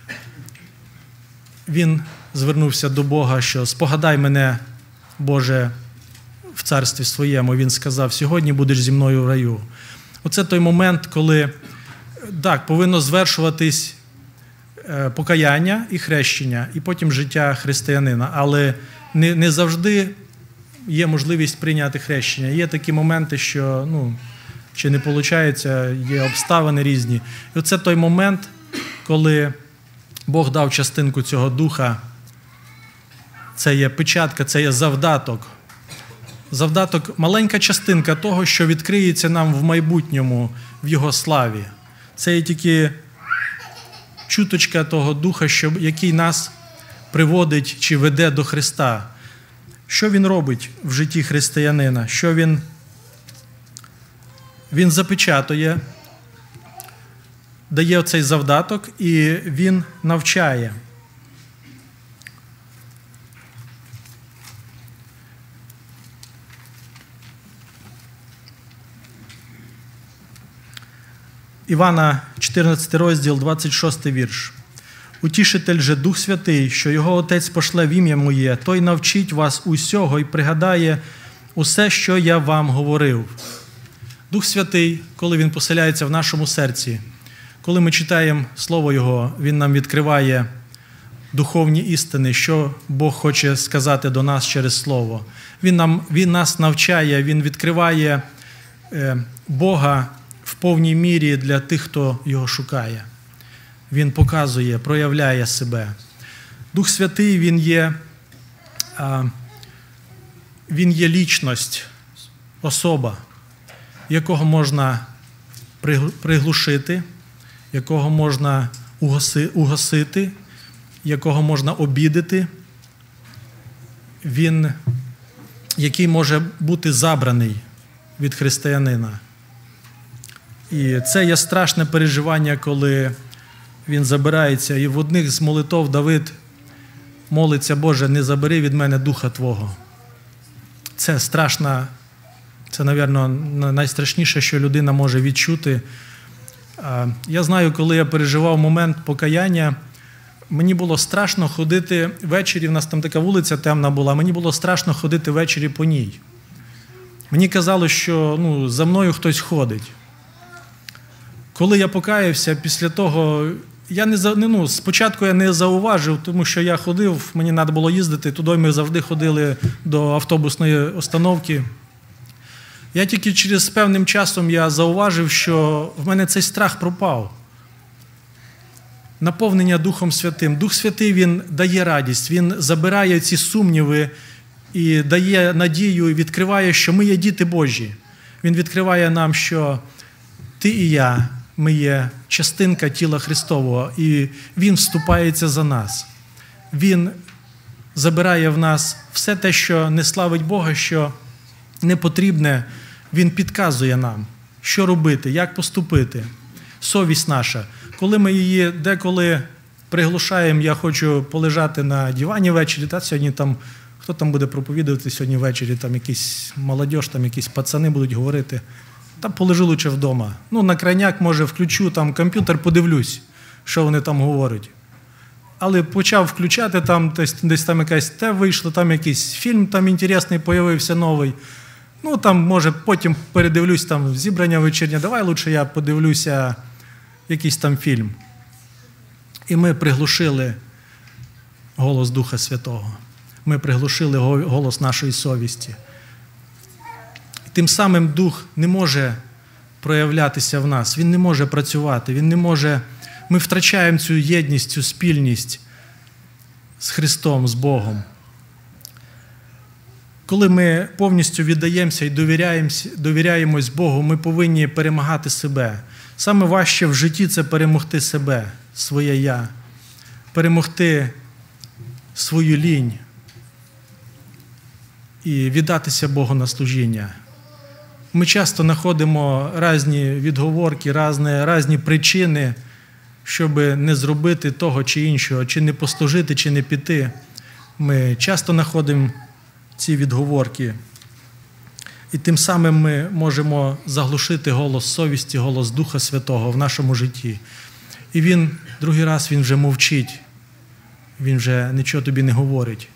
він звернувся до Бога, що «Спогадай мене, Боже, в царстві своєму». Він сказав: «Сьогодні будеш зі мною в раю». Оце той момент, коли, так, повинно звершуватись покаяння і хрещення, і потім життя християнина. Але не, не завжди є можливість прийняти хрещення. Є такі моменти, що, ну, чи не виходить, є обставини різні. І оце той момент, коли Бог дав частинку цього Духа. Це є печатка, це є завдаток. Завдаток – маленька частинка того, що відкриється нам в майбутньому, в Його славі. Це є тільки чуточка того Духа, що, який нас приводить чи веде до Христа. Що Він робить в житті християнина? Що Він, він запечатує, дає цей завдаток, і Він навчає. Івана, чотирнадцятий розділ, двадцять шостий вірш. «Утішитель же Дух Святий, що Його Отець пошле в ім'я Моє, той навчить вас усього і пригадає усе, що я вам говорив». Дух Святий, коли Він поселяється в нашому серці, коли ми читаємо Слово Його, Він нам відкриває духовні істини, що Бог хоче сказати до нас через Слово. Він, нам, він нас навчає, Він відкриває е, Бога в повній мірі для тих, хто Його шукає. Він показує, проявляє себе. Дух Святий, Він є, а, він є лічність, особа, якого можна приглушити, якого можна угасити, якого можна обідати. Він, який може бути забраний від християнина. І це є страшне переживання, коли він забирається. І в одних з молитов Давид молиться: «Боже, не забери від мене Духа Твого». Це страшна, це, напевно, найстрашніше, що людина може відчути. Я знаю, коли я переживав момент покаяння, мені було страшно ходити ввечері, в нас там така вулиця темна була, мені було страшно ходити ввечері по ній. Мені казали, що, ну, за мною хтось ходить. Коли я покаявся, після того, я не, ну, спочатку я не зауважив, тому що я ходив, мені треба було їздити, туди ми завжди ходили до автобусної остановки. Я тільки через певним часом я зауважив, що в мене цей страх пропав. Наповнення Духом Святим. Дух Святий, Він дає радість, Він забирає ці сумніви і дає надію, і відкриває, що ми є діти Божі. Він відкриває нам, що ти і я, ми є частинка тіла Христового, і Він вступається за нас. Він забирає в нас все те, що не славить Бога, що не потрібне, Він підказує нам, що робити, як поступити. Совість наша. Коли ми її деколи приглушаємо, я хочу полежати на дивані ввечері, та сьогодні там, хто там буде проповідувати сьогодні ввечері, там якісь молодь, там якісь пацани будуть говорити, там полежу лучше вдома. Ну, на крайняк, може, включу там комп'ютер, подивлюсь, що вони там говорять. Але почав включати, там десь, десь там якась те вийшло, там якийсь фільм там інтересний появився новий. Ну, там, може, потім передивлюсь там зібрання вечірнє, давай лучше я подивлюся якийсь там фільм. І ми приглушили голос Духа Святого. Ми приглушили голос нашої совісті. І тим самим Дух не може проявлятися в нас, Він не може працювати, Він не може... Ми втрачаємо цю єдність, цю спільність з Христом, з Богом. Коли ми повністю віддаємося і довіряємось, довіряємось Богу, ми повинні перемагати себе. Саме важче в житті – це перемогти себе, своє «я». перемогти свою лінь і віддатися Богу на служіння. Ми часто знаходимо різні відговорки, різні, різні причини, щоб не зробити того чи іншого, чи не послужити, чи не піти. Ми часто знаходимо ці відговорки. І тим самим ми можемо заглушити голос совісті, голос Духа Святого в нашому житті. І він, другий раз він вже мовчить, він вже нічого тобі не говорить.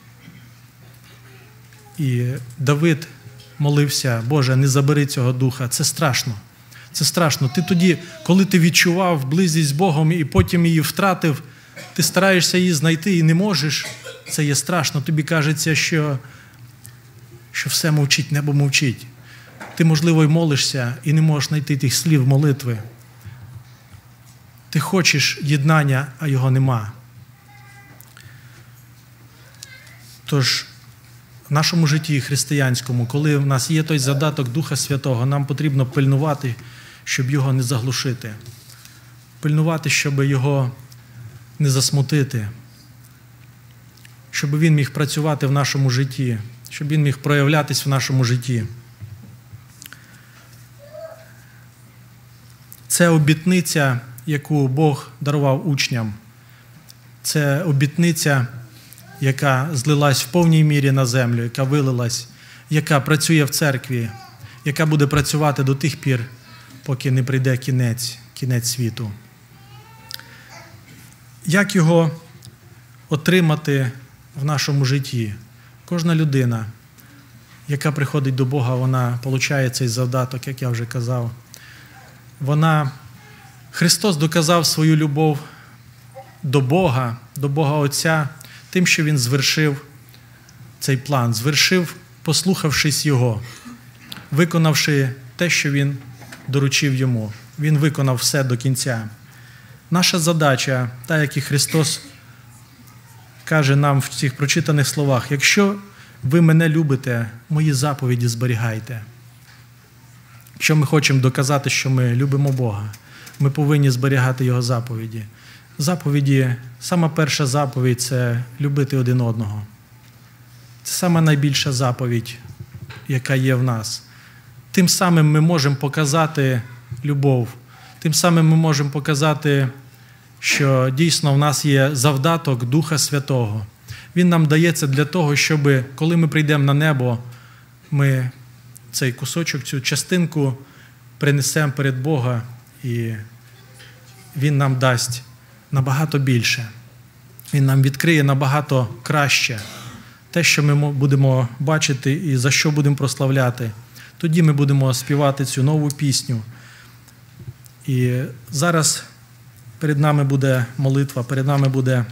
І Давид молився: Боже, не забери цього духа. Це страшно. Це страшно. Ти тоді, коли ти відчував близькість з Богом і потім її втратив, ти стараєшся її знайти і не можеш. Це є страшно. Тобі кажеться, що, що все мовчить, небо мовчить. Ти, можливо, й молишся і не можеш знайти тих слів молитви. Ти хочеш єднання, а його нема. Тож, в нашому житті християнському, коли в нас є той задаток Духа Святого, нам потрібно пильнувати, щоб його не заглушити. Пильнувати, щоб його не засмутити. Щоб він міг працювати в нашому житті, щоб він міг проявлятись в нашому житті. Це обітниця, яку Бог дарував учням. Це обітниця, яка злилась в повній мірі на землю, яка вилилась, яка працює в церкві, яка буде працювати до тих пір, поки не прийде кінець, кінець світу. Як його отримати в нашому житті? Кожна людина, яка приходить до Бога, вона отримує цей завдаток, як я вже казав. Вона, Христос доказав свою любов до Бога, до Бога Отця, тим, що Він звершив цей план, звершив, послухавшись Його, виконавши те, що Він доручив Йому. Він виконав все до кінця. Наша задача, та, як і Христос каже нам в цих прочитаних словах: якщо ви мене любите, мої заповіді зберігайте. Якщо ми хочемо доказати, що ми любимо Бога, ми повинні зберігати Його заповіді. Заповіді, сама перша заповідь – це любити один одного. Це сама найбільша заповідь, яка є в нас. Тим самим ми можемо показати любов. Тим самим ми можемо показати, що дійсно в нас є завдаток Духа Святого. Він нам дається для того, щоб, коли ми прийдемо на небо, ми цей кусочок, цю частинку принесемо перед Бога, і Він нам дасть набагато більше. Він нам відкриє набагато краще те, що ми будемо бачити і за що будемо прославляти. Тоді ми будемо співати цю нову пісню. І зараз перед нами буде молитва, перед нами буде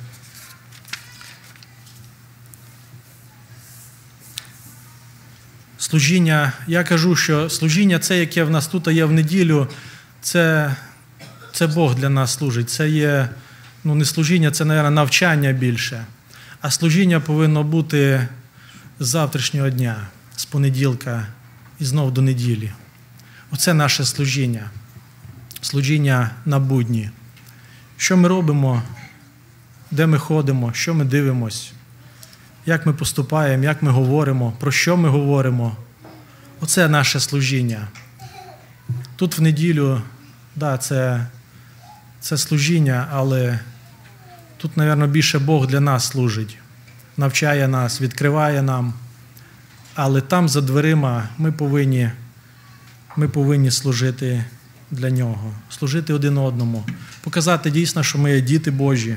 служіння. Я кажу, що служіння це, яке в нас тут є в неділю, це, це Бог для нас служить. Це є, ну не служіння, це, мабуть, навчання більше. А служіння повинно бути з завтрашнього дня, з понеділка і знов до неділі. Оце наше служіння. Служіння на будні. Що ми робимо, де ми ходимо, що ми дивимось, як ми поступаємо, як ми говоримо, про що ми говоримо. Оце наше служіння. Тут в неділю, да, це, це служіння, але тут, мабуть, більше Бог для нас служить. Навчає нас, відкриває нам. Але там, за дверима, ми повинні, ми повинні служити для Нього. Служити один одному. Показати дійсно, що ми є діти Божі.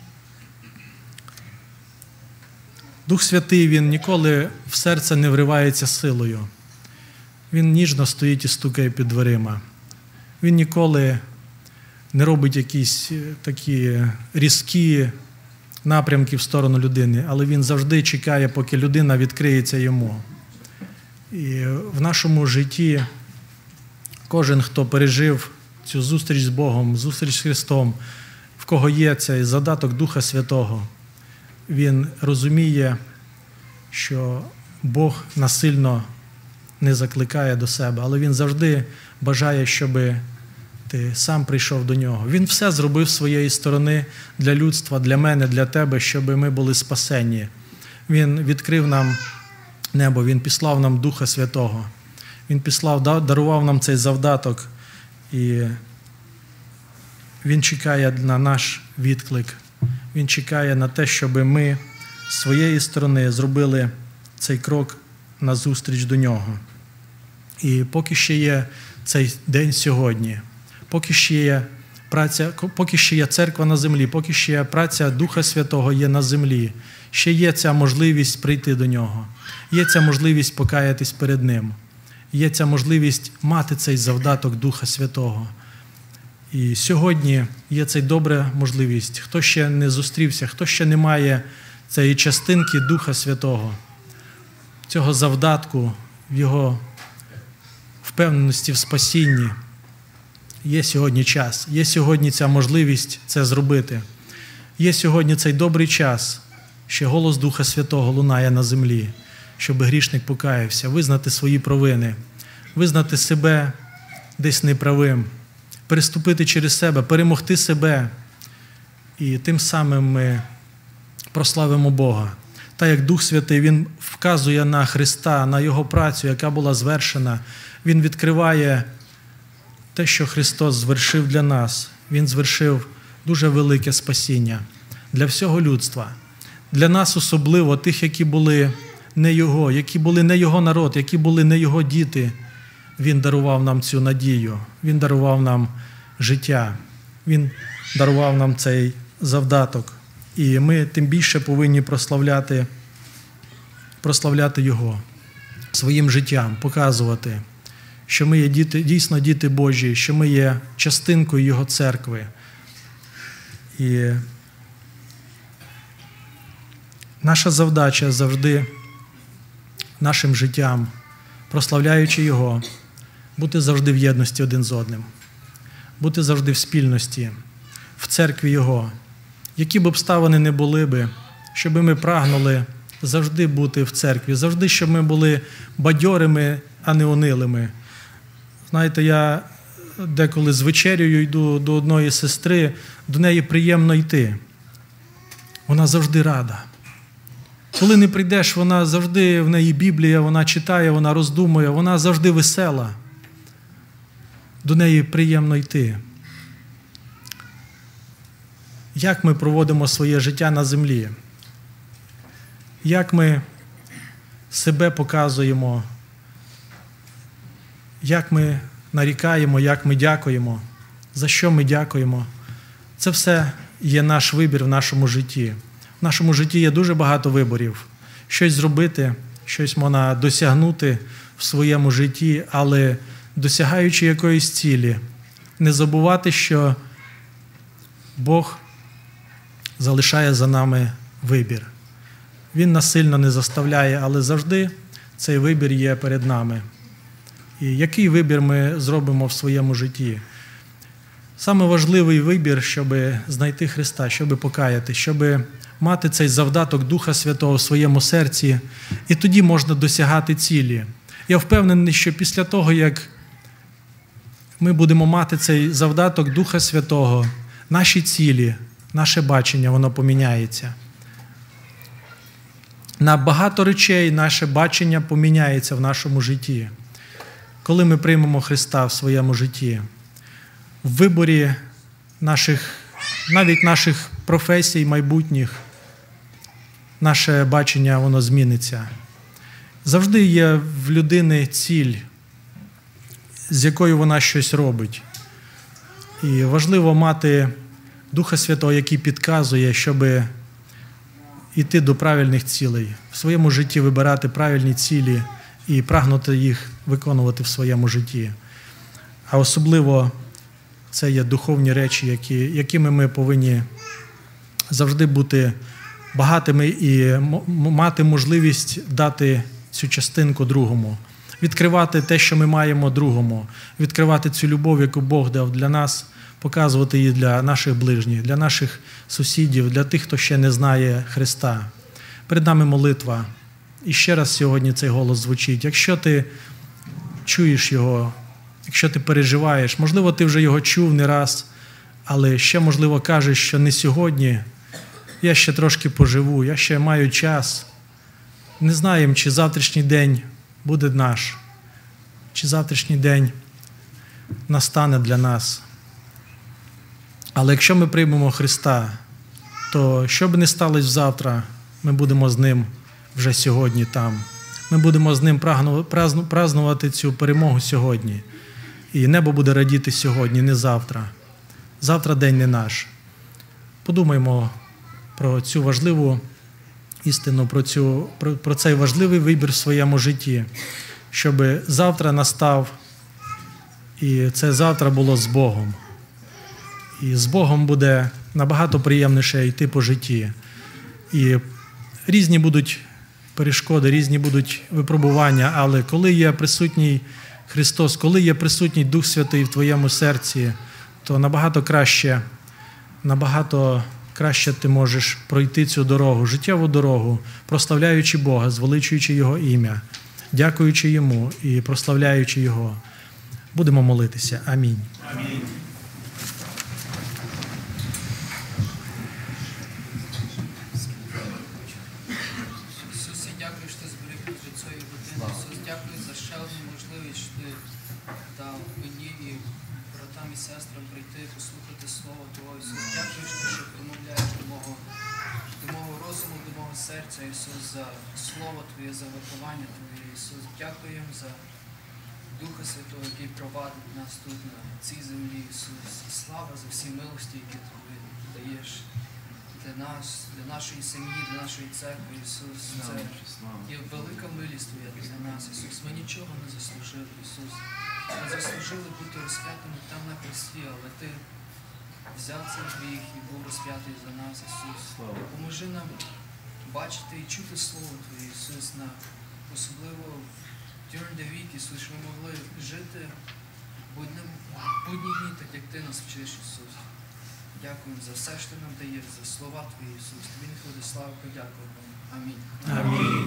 Дух Святий, Він ніколи в серце не вривається силою. Він ніжно стоїть і стукає під дверима. Він ніколи не робить якісь такі різкі напрямки в сторону людини, але Він завжди чекає, поки людина відкриється Йому. І в нашому житті кожен, хто пережив цю зустріч з Богом, зустріч з Христом, в кого є цей задаток Духа Святого, він розуміє, що Бог насильно не закликає до себе, але Він завжди бажає, щоб ти сам прийшов до нього. Він все зробив з своєї сторони для людства, для мене, для тебе, щоб ми були спасені. Він відкрив нам небо, Він післав нам Духа Святого. Він післав, дарував нам цей завдаток. І Він чекає на наш відклик. Він чекає на те, щоб ми з своєї сторони зробили цей крок назустріч до нього. І поки ще є цей день сьогодні, поки ще є праця, поки ще є церква на землі, поки ще є праця Духа Святого є на землі, ще є ця можливість прийти до нього, є ця можливість покаятись перед ним, є ця можливість мати цей завдаток Духа Святого. І сьогодні є ця добра можливість. Хто ще не зустрівся, хто ще не має цієї частинки Духа Святого, цього завдатку в його впевненості в спасінні, є сьогодні час, є сьогодні ця можливість це зробити. Є сьогодні цей добрий час, що голос Духа Святого лунає на землі, щоб грішник покаявся, визнати свої провини, визнати себе десь неправим, переступити через себе, перемогти себе. І тим самим ми прославимо Бога. Та як Дух Святий, Він вказує на Христа, на Його працю, яка була звершена. Він відкриває те, що Христос звершив для нас. Він звершив дуже велике спасіння для всього людства. Для нас особливо, тих, які були не Його, які були не Його народ, які були не Його діти. Він дарував нам цю надію, Він дарував нам життя, Він дарував нам цей завдаток. І ми тим більше повинні прославляти, прославляти Його своїм життям, показувати, що ми є діти, дійсно діти Божі, що ми є частинкою Його церкви. І наша завдача завжди нашим життям, прославляючи Його, бути завжди в єдності один з одним, бути завжди в спільності, в церкві Його. Які б обставини не були би, щоб ми прагнули завжди бути в церкві, завжди, щоб ми були бадьорими, а не унилими. Знаєте, я деколи з вечерею йду до одної сестри, до неї приємно йти. Вона завжди рада. Коли не прийдеш, вона завжди, в неї Біблія, вона читає, вона роздумує, вона завжди весела. До неї приємно йти. Як ми проводимо своє життя на землі? Як ми себе показуємо? Як ми нарікаємо, як ми дякуємо? За що ми дякуємо? Це все є наш вибір в нашому житті. В нашому житті є дуже багато виборів. Щось зробити, щось можна досягнути в своєму житті, але досягаючи якоїсь цілі, не забувати, що Бог залишає за нами вибір. Він насильно не заставляє, але завжди цей вибір є перед нами. І який вибір ми зробимо в своєму житті? Саме важливий вибір, щоб знайти Христа, щоб покаяти, щоб мати цей завдаток Духа Святого в своєму серці, і тоді можна досягати цілі. Я впевнений, що після того, як ми будемо мати цей завдаток Духа Святого, наші цілі, наше бачення, воно поміняється. На багато речей наше бачення поміняється в нашому житті. Коли ми приймемо Христа в своєму житті, в виборі наших, навіть наших професій майбутніх, наше бачення, воно зміниться. Завжди є в людини ціль, з якою вона щось робить. І важливо мати Духа Святого, який підказує, щоб йти до правильних цілей, в своєму житті вибирати правильні цілі і прагнути їх виконувати в своєму житті. А особливо це є духовні речі, які, якими ми повинні завжди бути багатими і мати можливість дати цю частинку другому, відкривати те, що ми маємо другому, відкривати цю любов, яку Бог дав для нас, показувати її для наших ближніх, для наших сусідів, для тих, хто ще не знає Христа. Перед нами молитва. І ще раз сьогодні цей голос звучить. Якщо ти чуєш його, якщо ти переживаєш, можливо, ти вже його чув не раз, але ще, можливо, кажеш, що не сьогодні, я ще трошки поживу, я ще маю час. Не знаємо, чи завтрашній день буде наш, чи завтрашній день настане для нас. Але якщо ми приймемо Христа, то що б не сталося завтра, ми будемо з Ним вже сьогодні там. Ми будемо з Ним празнувати цю перемогу сьогодні. І небо буде радіти сьогодні, не завтра. Завтра день не наш. Подумаймо про цю важливу істину, про, цю, про, про цей важливий вибір в своєму житті, щоб завтра настав, і це завтра було з Богом. І з Богом буде набагато приємніше йти по житті. І різні будуть перешкоди, різні будуть випробування, але коли є присутній Христос, коли є присутній Дух Святий в твоєму серці, то набагато краще, набагато краще ти можеш пройти цю дорогу, життєву дорогу, прославляючи Бога, звеличуючи Його ім'я, дякуючи Йому і прославляючи Його. Будемо молитися. Амінь. Амінь. Ісусе, дякую, що ти зберіг нас від цієї години. Ісус, дякую за ще одну можливість, що ти дав мені і братам і сестрам прийти, послухати Слово Твого. Ісус, дякую, що ти промовляєш до мого, до мого розуму, до мого серця, Ісус, за Слово Твоє, за виховання Твоє. Ісус, дякуємо за Духа Святого, який провадить нас тут на цій землі. Ісус, слава за всі милості, які Ти даєш для нас, для нашої сім'ї, для нашої церкви, Ісус. Це є велика милість Твоя для нас, Ісус. Ми нічого не заслужили, Ісус. Ми заслужили бути розп'ятими там на хресті, але Ти взяв цей гріх і був розп'ятий за нас, Ісус. Допоможи нам бачити і чути Слово Твоє, Ісус, на особливо during the week, Ісус, щоб ми могли жити будні дні, так як Ти нас вчиш, Ісус. Дякуємо за все, що Ти нам даєш, за слова Твої, Ісус. Тобі не ходи слава, подякуємо. Амінь. Амінь.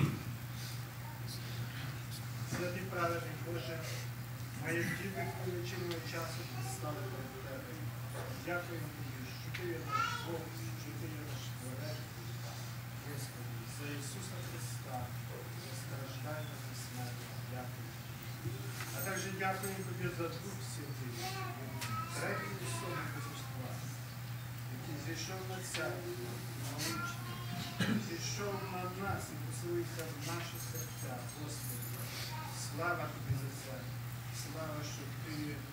Святий праведний Боже, мої діти величинного часу стали перед Тебе. Дякуємо Тобі, що Ти є наш Бог, що Ти є наш Творець. Господи, за Ісуса Христа, за страждання за смерть. Дякую. А також дякуємо Тобі за Дух Святий, третій особи Божества, який зійшов на церкву, на учні, зійшов на нас і поселився в наші серця, Господи. Слава Тобі за це. Слава, що Ти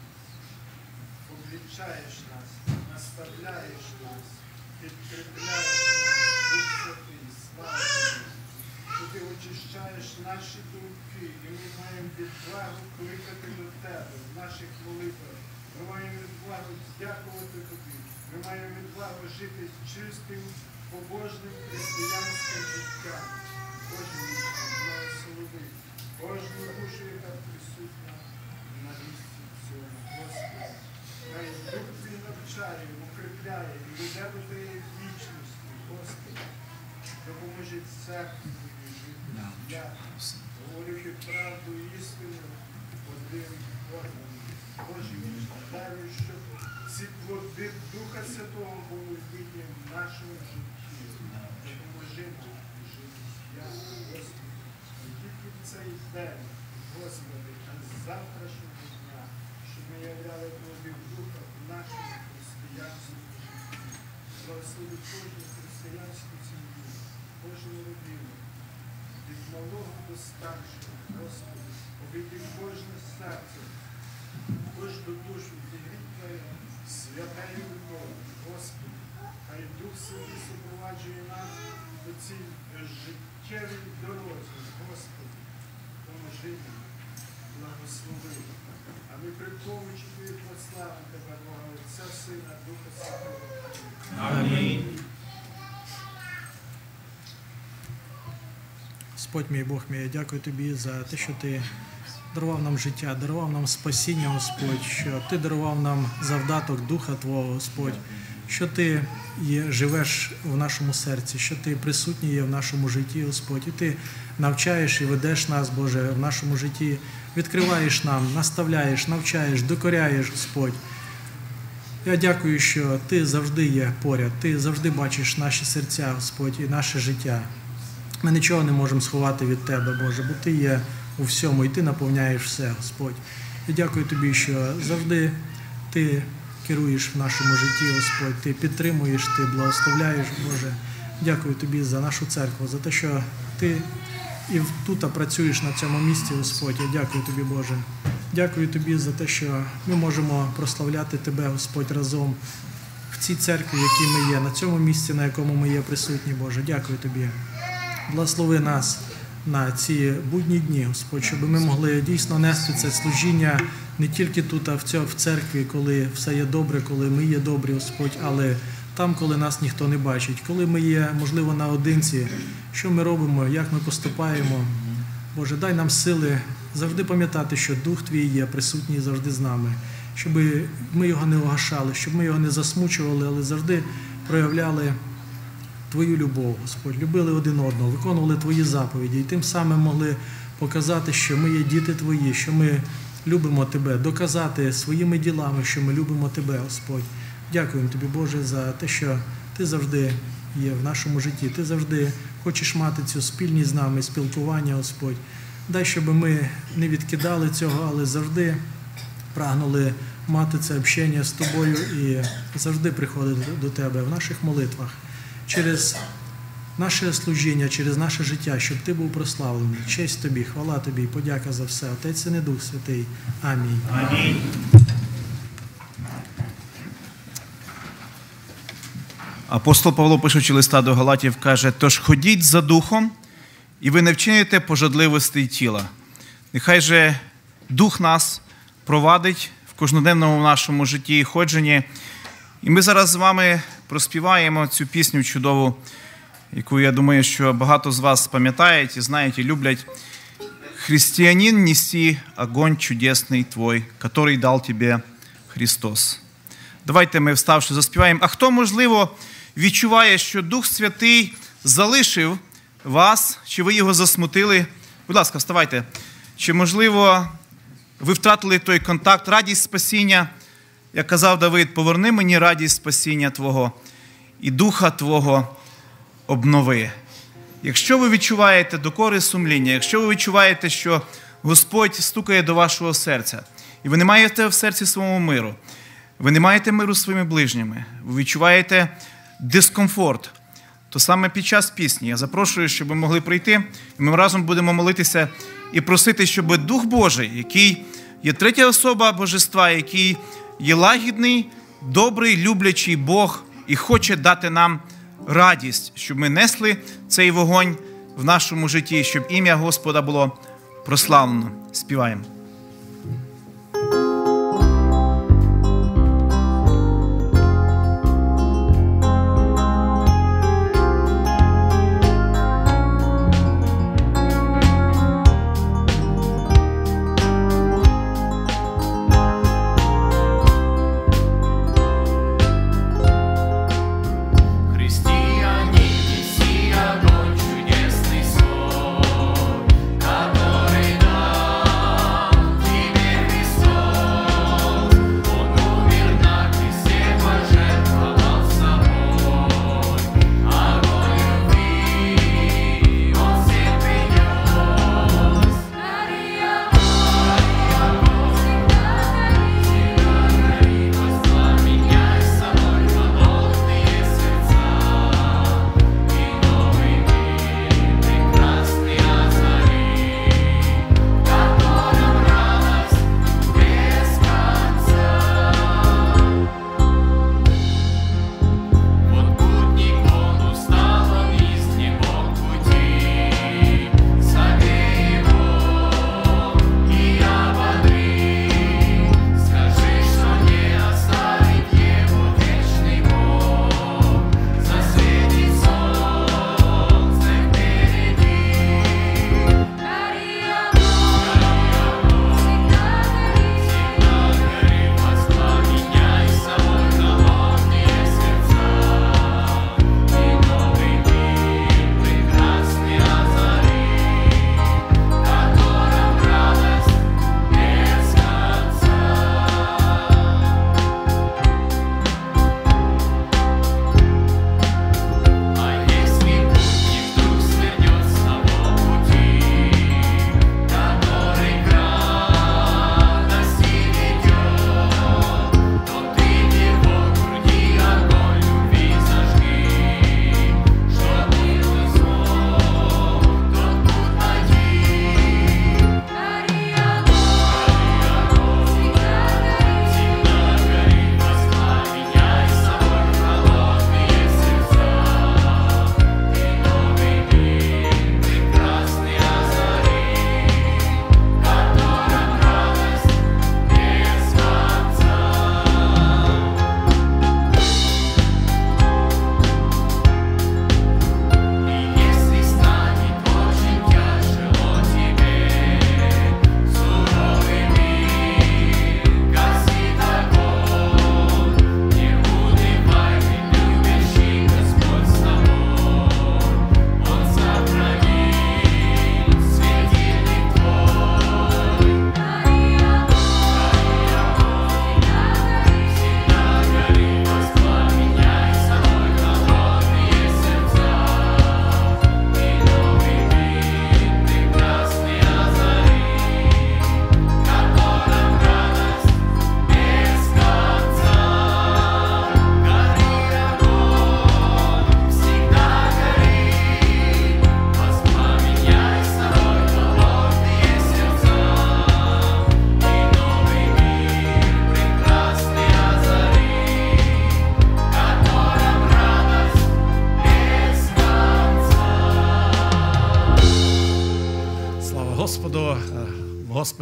облічаєш нас, наставляєш нас, підкріпляєш нас, Дух Святий. Слава Тобі, що Ти очищаєш наші думки, і ми маємо відвагу кликати до Тебе в наших молитвах. Ми маємо відвагу дякувати Тобі. Ми маємо відвагу жити чистим, побожним християнським життям. Боже мій, благослови кожну душу, яка присутня на місці цьому. Господи, хай Дух Твій навчає, укріпляє і веде до Твоєї вічності. Господи, допоможи церкві Твоїй жити. Я говорити правду і істину один одному. Боже мій, даю, щоб ці плоди Духа Святого були видні в нашому житті. Допоможи нам жити. Я, Господи, не тільки в цей день, Господи, а з завтрашнього дня, щоб ми являли плоди Духа в нашому християнському житті. Благослови кожну християнську сім'ю, кожну родину, від малого до старшого, Господи, обійди кожне серце, кожну душу, зігрій Твоє святою любов'ю, Господи, хай Дух Святий супроваджує нас по цій життєвій дорозі, Господи, поможи нам, благослови. А ми при помочі Твої прославимо Тебе, Бога Отця, Сина, Духа Святого. Амінь. Господь мій, Бог мій, я дякую Тобі за те, що Ти дарував нам життя, дарував нам спасіння, Господь, що Ти дарував нам завдаток Духа Твого, Господь, що Ти є, живеш в нашому серці, що Ти присутній є в нашому житті, Господь, і Ти навчаєш і ведеш нас, Боже, в нашому житті, відкриваєш нам, наставляєш, навчаєш, докоряєш, Господь. Я дякую, що Ти завжди є поряд, Ти завжди бачиш наші серця, Господь, і наше життя. Ми нічого не можемо сховати від Тебе, Боже, бо Ти є у всьому, і Ти наповняєш все, Господь. Я дякую Тобі, що завжди Ти керуєш в нашому житті, Господь, Ти підтримуєш, Ти благословляєш, Боже. Дякую Тобі за нашу церкву, за те, що Ти і тут працюєш на цьому місці, Господь. Я дякую Тобі, Боже. Дякую Тобі за те, що ми можемо прославляти Тебе, Господь, разом в цій церкві, в якій ми є, на цьому місці, на якому ми є присутні, Боже. Дякую Тобі. Благослови нас на ці будні дні, Господь, щоб ми могли дійсно нести це служіння не тільки тут, а в цьому, в церкві, коли все є добре, коли ми є добрі, Господь, але там, коли нас ніхто не бачить, коли ми є, можливо, наодинці, що ми робимо, як ми поступаємо. Боже, дай нам сили завжди пам'ятати, що Дух Твій є присутній завжди з нами, щоб ми його не угашали, щоб ми його не засмучували, але завжди проявляли Твою любов, Господь, любили один одного, виконували Твої заповіді і тим самим могли показати, що ми є діти Твої, що ми любимо Тебе, доказати своїми ділами, що ми любимо Тебе, Господь. Дякуємо Тобі, Боже, за те, що Ти завжди є в нашому житті, Ти завжди хочеш мати цю спільність з нами, спілкування, Господь. Дай, щоб ми не відкидали цього, але завжди прагнули мати це общення з Тобою і завжди приходити до Тебе в наших молитвах, через наше служіння, через наше життя, щоб Ти був прославлений. Честь Тобі, хвала Тобі і подяка за все. Отець, Син і Дух Святий. Амінь. Амінь. Апостол Павло, пишучи листа до Галатів, каже: «Тож ходіть за духом, і ви не вчините пожадливостей тіла». Нехай же Дух нас провадить в кожноденному нашому житті і ходженні. І ми зараз з вами проспіваємо цю пісню чудову, яку, я думаю, що багато з вас пам'ятають і знають, і люблять. «Христианин, неси огонь чудесный твой, который дал тебе Христос». Давайте ми, вставши, заспіваємо. А хто, можливо, відчуває, що Дух Святий залишив вас, чи ви його засмутили? Будь ласка, вставайте. Чи, можливо, ви втратили той контакт, радість спасіння? Як казав Давид: «Поверни мені радість спасіння Твого і Духа Твого обнови». Якщо ви відчуваєте докори сумління, якщо ви відчуваєте, що Господь стукає до вашого серця, і ви не маєте в серці своєму миру, ви не маєте миру з своїми ближніми, ви відчуваєте дискомфорт, то саме під час пісні я запрошую, щоб ви могли прийти, і ми разом будемо молитися і просити, щоб Дух Божий, який є третя особа Божества, який є лагідний, добрий, люблячий Бог і хоче дати нам радість, щоб ми несли цей вогонь в нашому житті, щоб ім'я Господа було прославлено. Співаємо. Огонь чудесный свой, который дал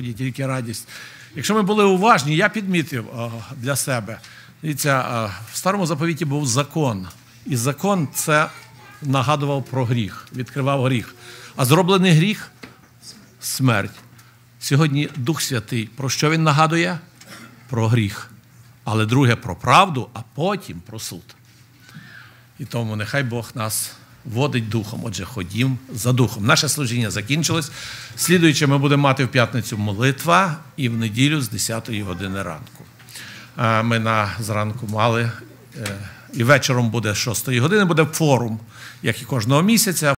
Господі тільки радість. Якщо ми були уважні, я підмітив о, для себе. Дивіться, о, в Старому Заповіті був закон. І закон – це нагадував про гріх, відкривав гріх. А зроблений гріх – смерть. Сьогодні Дух Святий, про що він нагадує? Про гріх. Але друге – про правду, а потім про суд. І тому нехай Бог нас водить Духом. Отже, ходім за Духом. Наше служіння закінчилось. Слідуюче ми будемо мати в п'ятницю молитва і в неділю з десятої години ранку. Ми на зранку мали, і вечором буде з шостої години, буде форум, як і кожного місяця.